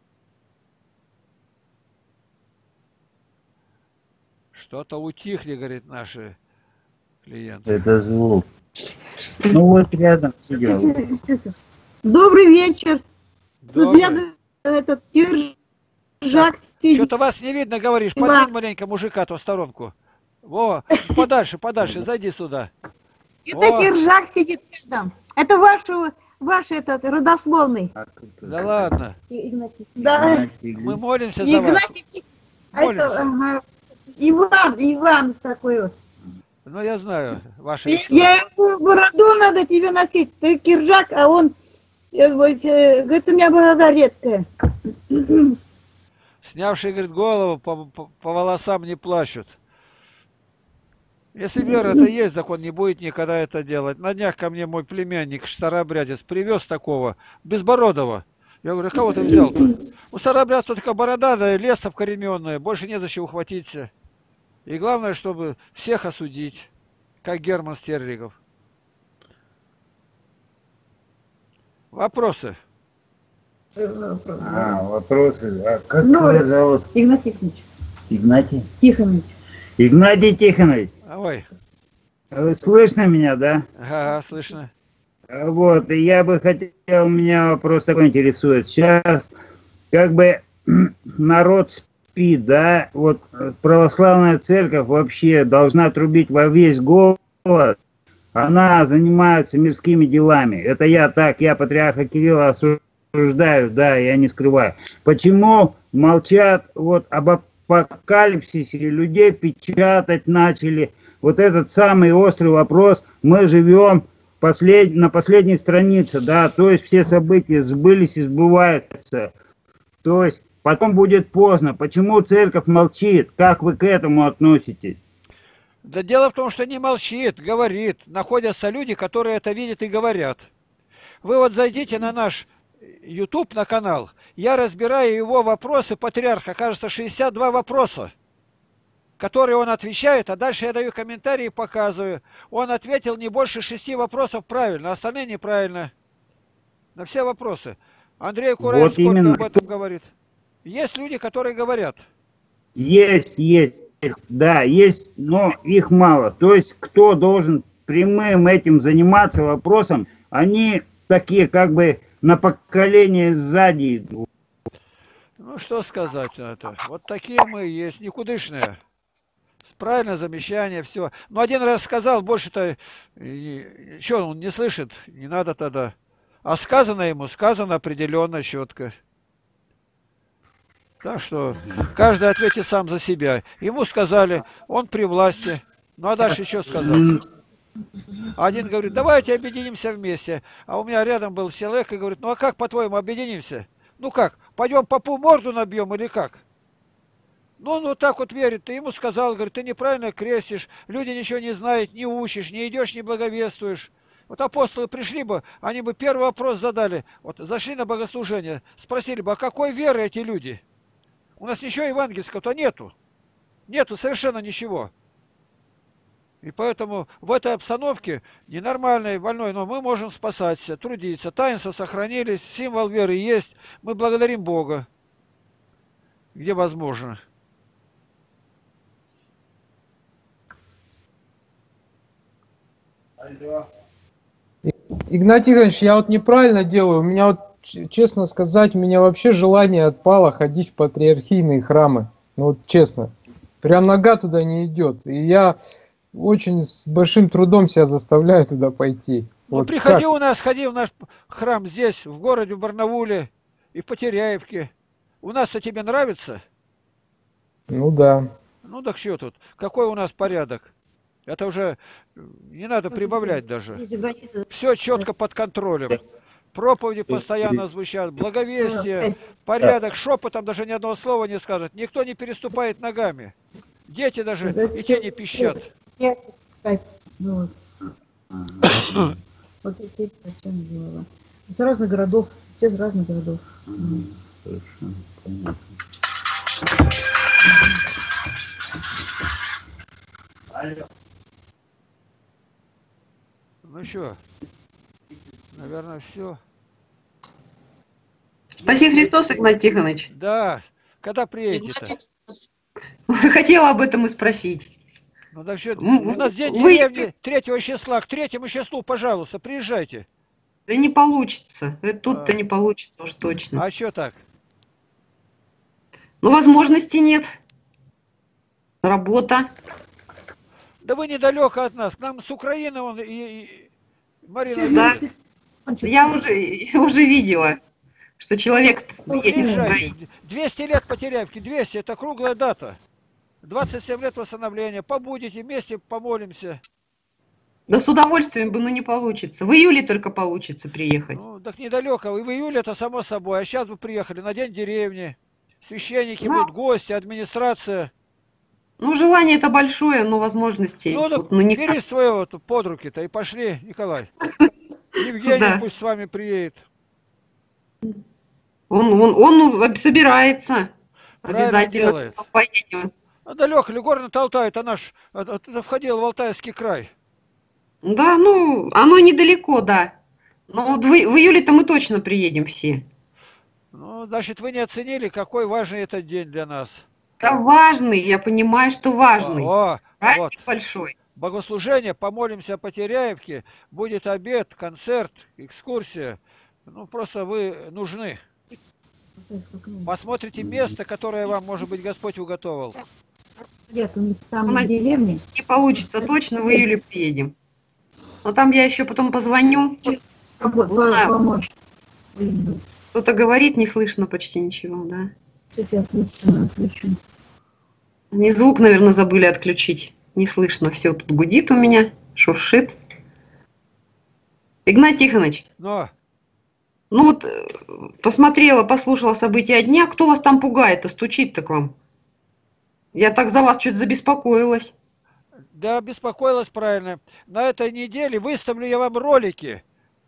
что-то утихли, говорит, наши клиенты. Это звук. Ну вот рядом сидел. Добрый вечер. Тут Добрый. рядом этот Киржак сидит. Что-то вас не видно, говоришь. Подвинь маленько мужика-то в сторонку. Во, подальше, подальше, зайди сюда. Это О. Киржак сидит рядом. Это ваш, ваш этот родословный. Да ладно. Игнатий. Да. Мы молимся за вас. Игнатий. А это, ага, Иван, Иван такой вот. Ну, я знаю ваши истории. Я ему бороду надо тебе носить. Ты Киржак, а он э, вот, э, говорит, у меня борода редкая. Снявший, говорит, голову по, по, по волосам не плачут. Если вера-то есть, так он не будет никогда это делать. На днях ко мне мой племянник, старообрядец, привез такого, безбородого. Я говорю: а кого ты взял-то? У старообрядца только борода, да и леса вкорененная, больше не за что ухватиться. И главное, чтобы всех осудить, как Герман Стерлигов. Вопросы? А, вопросы. А как Ну, тебя зовут? Игнатий Тихонович. Игнатий? Тихонович. Игнатий Тихонович. Ой. Вы слышно меня, да? Ага, слышно. Вот, и я бы хотел, меня вопрос такой интересует. Сейчас как бы народ спит, да? Вот православная церковь вообще должна трубить во весь голос. Она занимается мирскими делами. Это я так, я патриарха Кирилла осуждаю, да, я не скрываю. Почему молчат вот об апокалипсисе, людей печатать начали? Вот этот самый острый вопрос. Мы живем послед... на последней странице, да, то есть все события сбылись и сбываются. То есть потом будет поздно. Почему церковь молчит? Как вы к этому относитесь? Да дело в том, что не молчит, говорит. Находятся люди, которые это видят и говорят. Вы вот зайдите на наш YouTube, на канал. Я разбираю его вопросы патриарха. Кажется, шестьдесят два вопроса, которые он отвечает, а дальше я даю комментарии и показываю. Он ответил не больше шести вопросов правильно, остальные неправильно. На все вопросы. Андрей Кураев Вот сколько именно. об этом говорит. Есть люди, которые говорят. Есть, есть, да, есть, но их мало. То есть кто должен прямым этим заниматься вопросом, они такие как бы на поколение сзади идут. Ну что сказать на это? Вот такие мы и есть, никудышные. Правильное замечание, все. Но один раз сказал, больше-то, что он не слышит, не надо тогда. А сказано ему, сказано определенно, четко. Так что каждый ответит сам за себя. Ему сказали, он при власти. Ну а дальше еще сказать. Один говорит: давайте объединимся вместе. А у меня рядом был человек и говорит: ну а как, по-твоему, объединимся? Ну как, пойдем попу морду набьем или как? Ну, он вот так вот верит, ты ему сказал, говорит, ты неправильно крестишь, люди ничего не знают, не учишь, не идешь, не благовествуешь. Вот апостолы пришли бы, они бы первый вопрос задали, вот зашли на богослужение, спросили бы, а какой веры эти люди? У нас ничего евангельского-то нету, нету совершенно ничего. И поэтому в этой обстановке ненормальной, больной, но мы можем спасаться, трудиться, таинства сохранились, символ веры есть, мы благодарим Бога, где возможно. Игнатий Иванович, я вот неправильно делаю. У меня вот, честно сказать, у меня вообще желание отпало ходить в патриархийные храмы. Ну вот честно. Прям нога туда не идет. И я очень с большим трудом себя заставляю туда пойти. Ну вот приходи как? у нас, ходи в наш храм здесь, в городе, в Барнауле и в Потеряевке. У нас-то тебе нравится? Ну да. Ну так что тут? Какой у нас порядок? Это уже не надо прибавлять даже. Все четко под контролем. Проповеди постоянно звучат, благовестие, порядок, шепотом даже ни одного слова не скажет. Никто не переступает ногами. Дети даже и те не пищат. Вот эти зачем делала. Из разных городов, все из разных городов. Совершенно понятно. Ну что, наверное, все. Спаси Христос, Игнатий Тихонович. Да, когда приедете-то? Хотела об этом и спросить. Ну так что, у нас день Вы- деревни третьего числа, к третьему числу, пожалуйста, приезжайте. Да не получится. Это Тут-то А. не получится уж точно. А что так? Ну, возможности нет. Работа. Да вы недалеко от нас, к нам с Украины вон, и, и- Марина Да. едет. Я уже, я уже видела, что человек едет в Приезжайте. Украину. двести лет Потеряевки, двести, это круглая дата. двадцать семь лет восстановления, побудете, вместе помолимся. Да с удовольствием бы, но не получится. В июле только получится приехать. Ну, так недалеко, и в июле это само собой, а сейчас бы приехали на день деревни. Священники Да. будут, гости, администрация. Ну, желание это большое, но возможностей Ну, так вот, ну, никак. бери своего тут под руки-то и пошли, Николай. Евгений Да. пусть с вами приедет. Он, он, он собирается. Правильно Обязательно делает. поедем. А далеко ли, горный Алтай, это наш, это, это входил в Алтайский край. Да, ну, оно недалеко, да. Но вот в, в июле-то мы точно приедем все. Ну, значит, вы не оценили, какой важный этот день для нас. Да важный, я понимаю, что важный. О, Праздник вот. большой. Богослужение, помолимся по Теряевке, будет обед, концерт, экскурсия. Ну, просто вы нужны. Посмотрите место, которое вам, может быть, Господь уготовал. Лет у них там Ну, в деревне. Не получится точно, в июле приедем. Но там я еще потом позвоню. Узнаю. Помочь. Кто-то говорит, не слышно почти ничего, да. Сейчас я отключу, отключу. Они звук, наверное, забыли отключить. Не слышно. Все тут гудит у меня, шуршит. Игнатий Тихонович, Но ну вот э, посмотрела, послушала события дня. Кто вас там пугает-то, стучит-то к вам? Я так за вас что-то забеспокоилась. да, беспокоилась правильно. На этой неделе выставлю я вам ролики.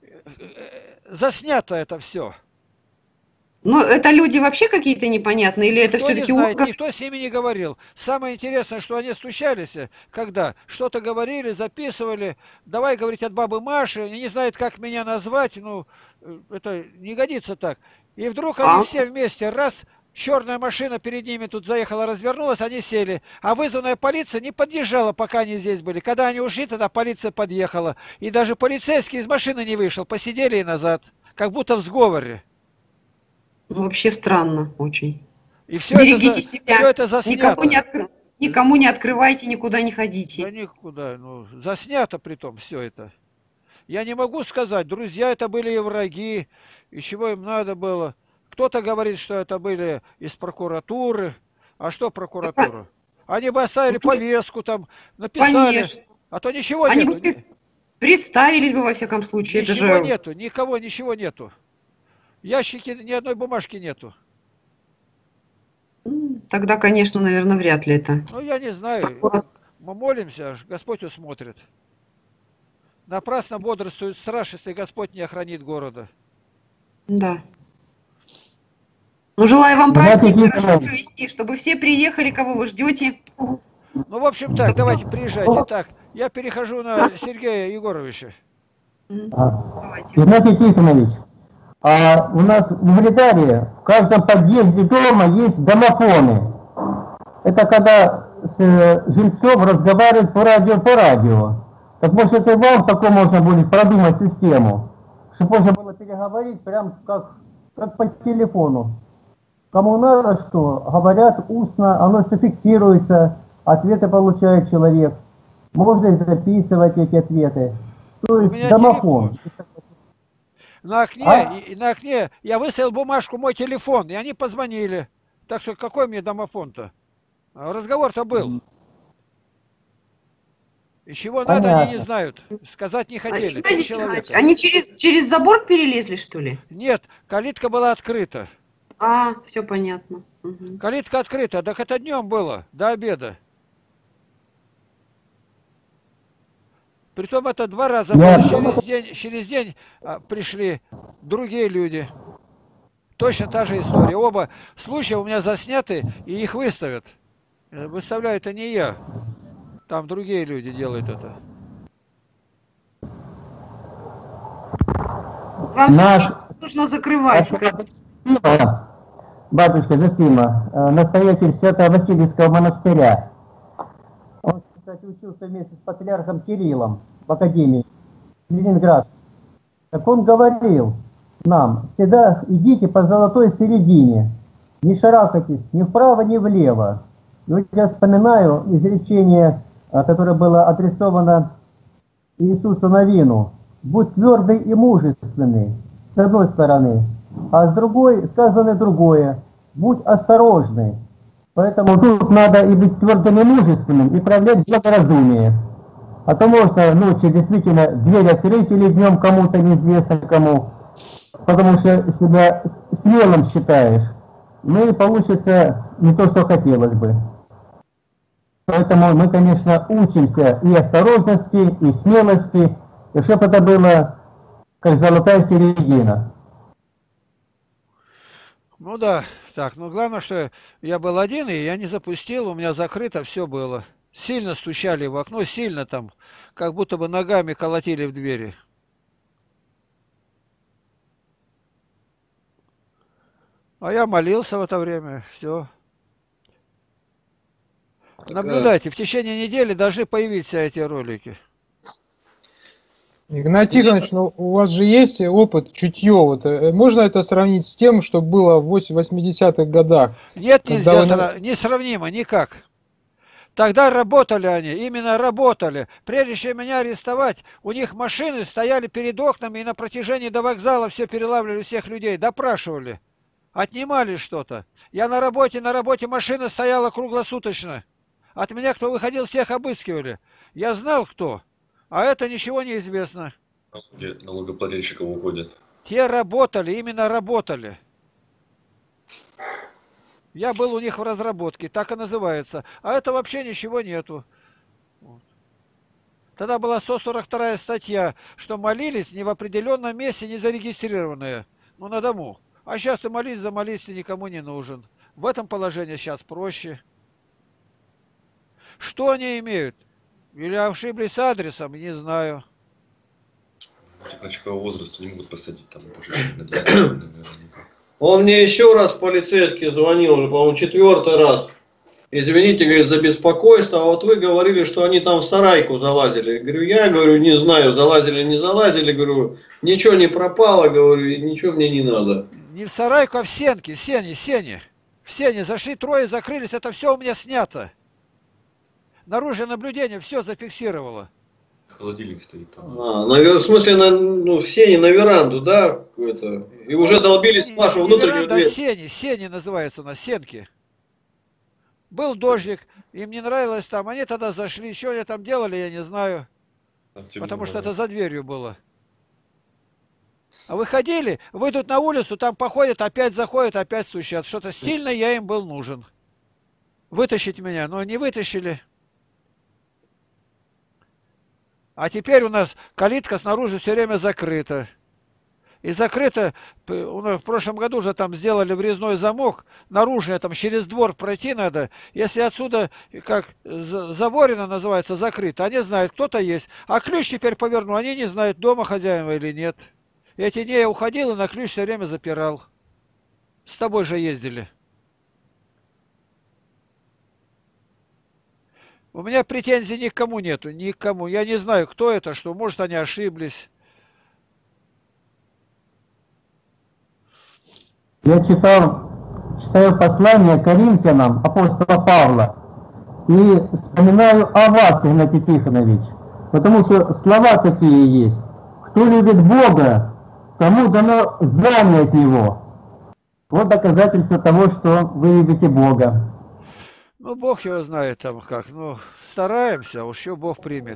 Заснято это все. Но это люди вообще какие-то непонятные? Или это Никто не все-таки знает, как... никто с ними не говорил. Самое интересное, что они стучались, когда что-то говорили, записывали. Давай говорить от бабы Маши, они не знают, как меня назвать, ну, это не годится так. И вдруг они А? все вместе, раз, черная машина перед ними тут заехала, развернулась, они сели. А вызванная полиция не подъезжала, пока они здесь были. Когда они ушли, тогда полиция подъехала. И даже полицейский из машины не вышел, посидели и назад, как будто в сговоре. Ну, вообще странно очень. И все Берегите это, за- себя. все это заснято. Никому не, откры- никому не открывайте, никуда не ходите. Да никуда, ну, заснято при том все это. Я не могу сказать, друзья это были и враги, и чего им надо было. Кто-то говорит, что это были из прокуратуры. А что прокуратура? Они бы оставили повестку там, написали. Конечно. А то ничего Они нету. бы при- представились бы во всяком случае. Это Ничего же... нету, никого ничего нету. В ящике ни одной бумажки нету. М, Тогда, конечно, наверное, вряд ли это. Ну, я не знаю. Мы молимся, Господь усмотрит. Напрасно бодрствует страж, если Господь не охранит города. Да. Ну, желаю вам праздник хорошо провести, чтобы все приехали, кого вы ждете. Ну, в общем, так, давайте, приезжайте. Так, я перехожу на Сергея Егоровича. Игнатий Тихонович, а у нас в Вредарии в каждом подъезде дома есть домофоны. Это когда с жильцом разговаривают по радио, по радио. Так может это вам такое можно будет продумать систему, чтобы можно было переговорить прям как, как по телефону. Кому надо что, говорят устно, оно все фиксируется, ответы получает человек. Можно и записывать эти ответы. То есть домофон. На окне, а? и, на окне я выставил бумажку мой телефон, и они позвонили. Так что какой мне домофон-то? Разговор-то был. И чего Понятно. Надо, они не знают. Сказать не хотели. А, они через, через забор перелезли, что ли? Нет, калитка была открыта. А, все понятно. Угу. Калитка открыта, так это днем было, до обеда. Притом это два раза было, через день, через день а, пришли другие люди. Точно та же история. Оба случая у меня засняты, и их выставят. Выставляю это не я. Там другие люди делают это. Вам Наш... нужно закрывать. Батюшка Зосима, настоятель Свято-Васильевского монастыря. Он, кстати, учился вместе с патриархом Кириллом в Академии Ленинград. Так он говорил нам, всегда идите по золотой середине, не шарахайтесь ни вправо, ни влево. И вот я вспоминаю изречение, которое было адресовано Иисусу Навину. Будь твердый и мужественный, с одной стороны, а с другой сказано другое. Будь осторожный. Поэтому тут надо и быть твердым и мужественным, и проявлять благоразумие. А то можно ночью действительно дверь открыть или днем кому-то неизвестно кому, потому что себя смелым считаешь. Ну и получится не то, что хотелось бы. Поэтому мы, конечно, учимся и осторожности, и смелости, и чтобы это было как золотая середина. Ну да, так, ну главное, что я был один, и я не запустил, у меня закрыто все было. Сильно стучали в окно, сильно там, как будто бы ногами колотили в двери. А я молился в это время, все. Наблюдайте, в течение недели должны появиться эти ролики. Игнатий Тихонович, ну у вас же есть опыт, чутье. Вот, можно это сравнить с тем, что было в восьмидесятых годах? Нет, нельзя, вы... сра... несравнимо, никак. Тогда работали они, именно работали. Прежде чем меня арестовать, у них машины стояли перед окнами и на протяжении до вокзала все перелавливали всех людей, допрашивали, отнимали что-то. Я на работе, на работе машина стояла круглосуточно. От меня кто выходил, всех обыскивали. Я знал кто. А это ничего не известно. Где налогоплательщиков уходят? Те работали, именно работали. Я был у них в разработке, так и называется. А это вообще ничего нету. Вот. Тогда была сто сорок вторая статья, что молились не в определенном месте, не зарегистрированные. Ну, на дому. А сейчас ты молись, замолись, ты никому не нужен. В этом положении сейчас проще. Что они имеют? Или ошиблись адресом, не знаю. Технического возраста не могут посадить там уже. Он мне еще раз полицейский звонил, уже, по-моему, четвертый раз. Извините, говорит, за беспокойство, а вот вы говорили, что они там в сарайку залазили. Говорю, я говорю, не знаю, залазили, не залазили, говорю, ничего не пропало, говорю, и ничего мне не надо. Не в сарайку, а в сенке, сене, сене. В сене зашли трое, закрылись, это все у меня снято. Наружное наблюдение все зафиксировало. Холодильник стоит там. А, на, в смысле, на, ну, в сене на веранду, да? Это, и уже долбились в нашу внутреннюю веранда, дверь. Сени, сени называется у нас, сенки. Был дождик, им не нравилось там, они тогда зашли, что они там делали, я не знаю. Потому что это за дверью было. А выходили, выйдут на улицу, там походят, опять заходят, опять стучат. Что-то сильно я им был нужен. вытащить меня, но не вытащили. А теперь у нас калитка снаружи все время закрыта. И закрыто, у нас в прошлом году же там сделали врезной замок, наружный, там через двор пройти надо. Если отсюда, как заворено называется, закрыто, они знают, кто-то есть. А ключ теперь поверну, они не знают, дома хозяева или нет. Эти дни я уходил и на ключ все время запирал. С тобой же ездили. У меня претензий ни к кому нету, ни к кому. Я не знаю, кто это, что, может, они ошиблись. Я читал, читаю послание Коринфянам апостола Павла и вспоминаю о вас, Игнатий Тихонович, потому что слова такие есть. Кто любит Бога, тому дано знание от Него. Вот доказательство того, что вы любите Бога. Ну, Бог его знает там как. Ну, стараемся, уж еще Бог примет.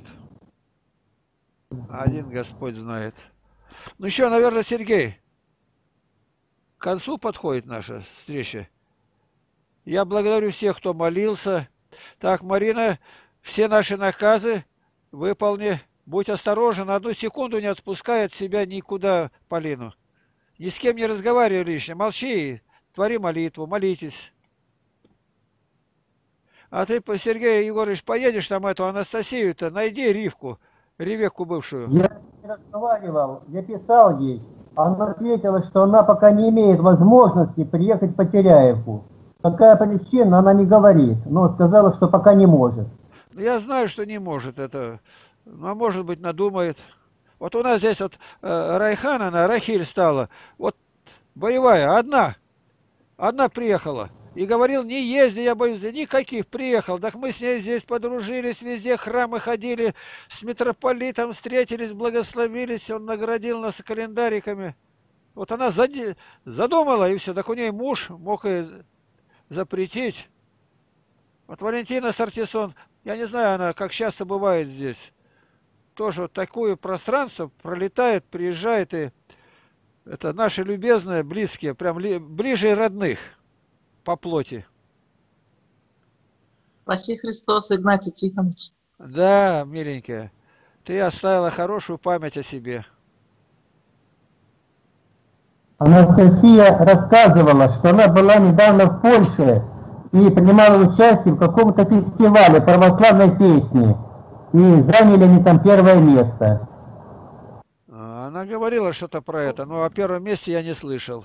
Один Господь знает. Ну, еще, наверное, Сергей. К концу подходит наша встреча. Я благодарю всех, кто молился. Так, Марина, все наши наказы выполни. Будь осторожен, на одну секунду не отпускай от себя никуда Полину. Ни с кем не разговаривай лишнее. Молчи, твори молитву, молитесь. А ты, Сергей Егорович, поедешь там эту Анастасию-то, найди Ривку, Ревекку бывшую. Я не разговаривал, я писал ей. Она ответила, что она пока не имеет возможности приехать по Теряевку. Какая причина, она не говорит, но сказала, что пока не может. Я знаю, что не может это, но может быть надумает. Вот у нас здесь вот э, Райхан, она, Рахиль стала, вот боевая, одна, одна приехала. И говорил, не езди, я боюсь, никаких приехал. Так мы с ней здесь подружились, везде храмы ходили, с митрополитом встретились, благословились, он наградил нас календариками. Вот она зади... задумала, и все. Так у ней муж мог и запретить. Вот Валентина Сартисон, я не знаю, она как часто бывает здесь. Тоже вот такое пространство пролетает, приезжает, и это наши любезные, близкие, прям ли... ближе родных. По плоти. Спаси Христос, Игнатий Тихонович. Да, миленькая, ты оставила хорошую память о себе. Анастасия рассказывала, что она была недавно в Польше и принимала участие в каком-то фестивале православной песни. И заняли они там первое место. Она говорила что-то про это, но о первом месте я не слышал.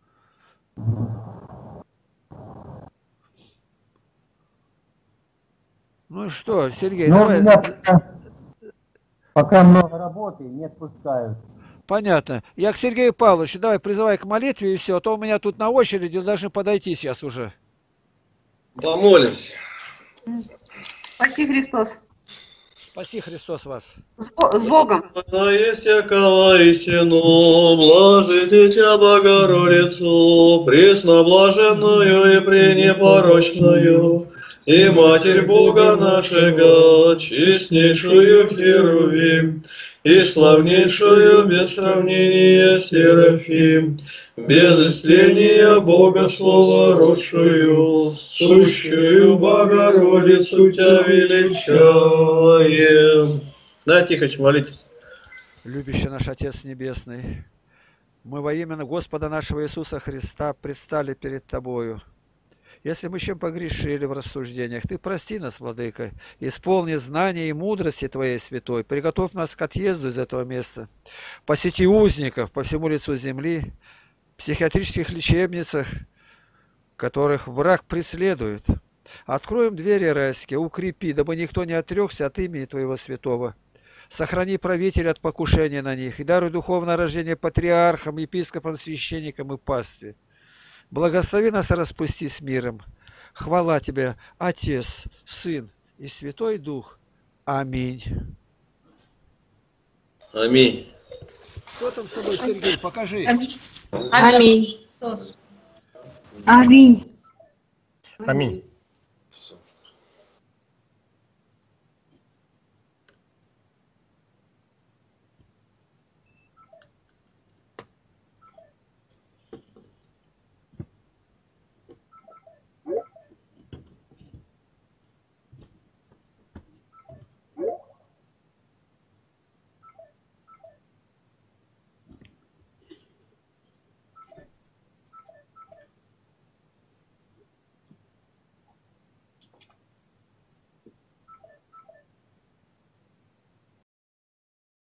Ну что, Сергей, ну, давай. Меня пока, пока много работы, не отпускают. Понятно. Я к Сергею Павловичу, давай призывай к молитве и все, а то у меня тут на очереди должны подойти сейчас уже. Помолимся. Спаси Христос. Спаси Христос вас. С, с Богом. Она есть якова истину, блажите Тебя, Богородицу, пресноблаженную и пренепорочную, и Матерь Бога нашего, честнейшую Херувим, и славнейшую без сравнения Серафим, без истления Бога Слова родшую, сущую Богородицу Тебя величаем. Да, Тихоч, молитесь. Любящий наш Отец Небесный, мы во имя Господа нашего Иисуса Христа предстали перед Тобою. Если мы чем погрешили в рассуждениях, Ты прости нас, Владыка, исполни знания и мудрости Твоей святой, приготовь нас к отъезду из этого места, посети узников по всему лицу земли, в психиатрических лечебницах, которых враг преследует. Откроем двери райские, укрепи, дабы никто не отрекся от имени Твоего святого. Сохрани правителя от покушения на них и даруй духовное рождение патриархам, епископам, священникам и пастве. Благослови нас и распусти с миром. Хвала Тебе, Отец, Сын и Святой Дух. Аминь. Аминь. Что там с тобой, Сергей? Покажи. Аминь. Аминь. Аминь. Аминь.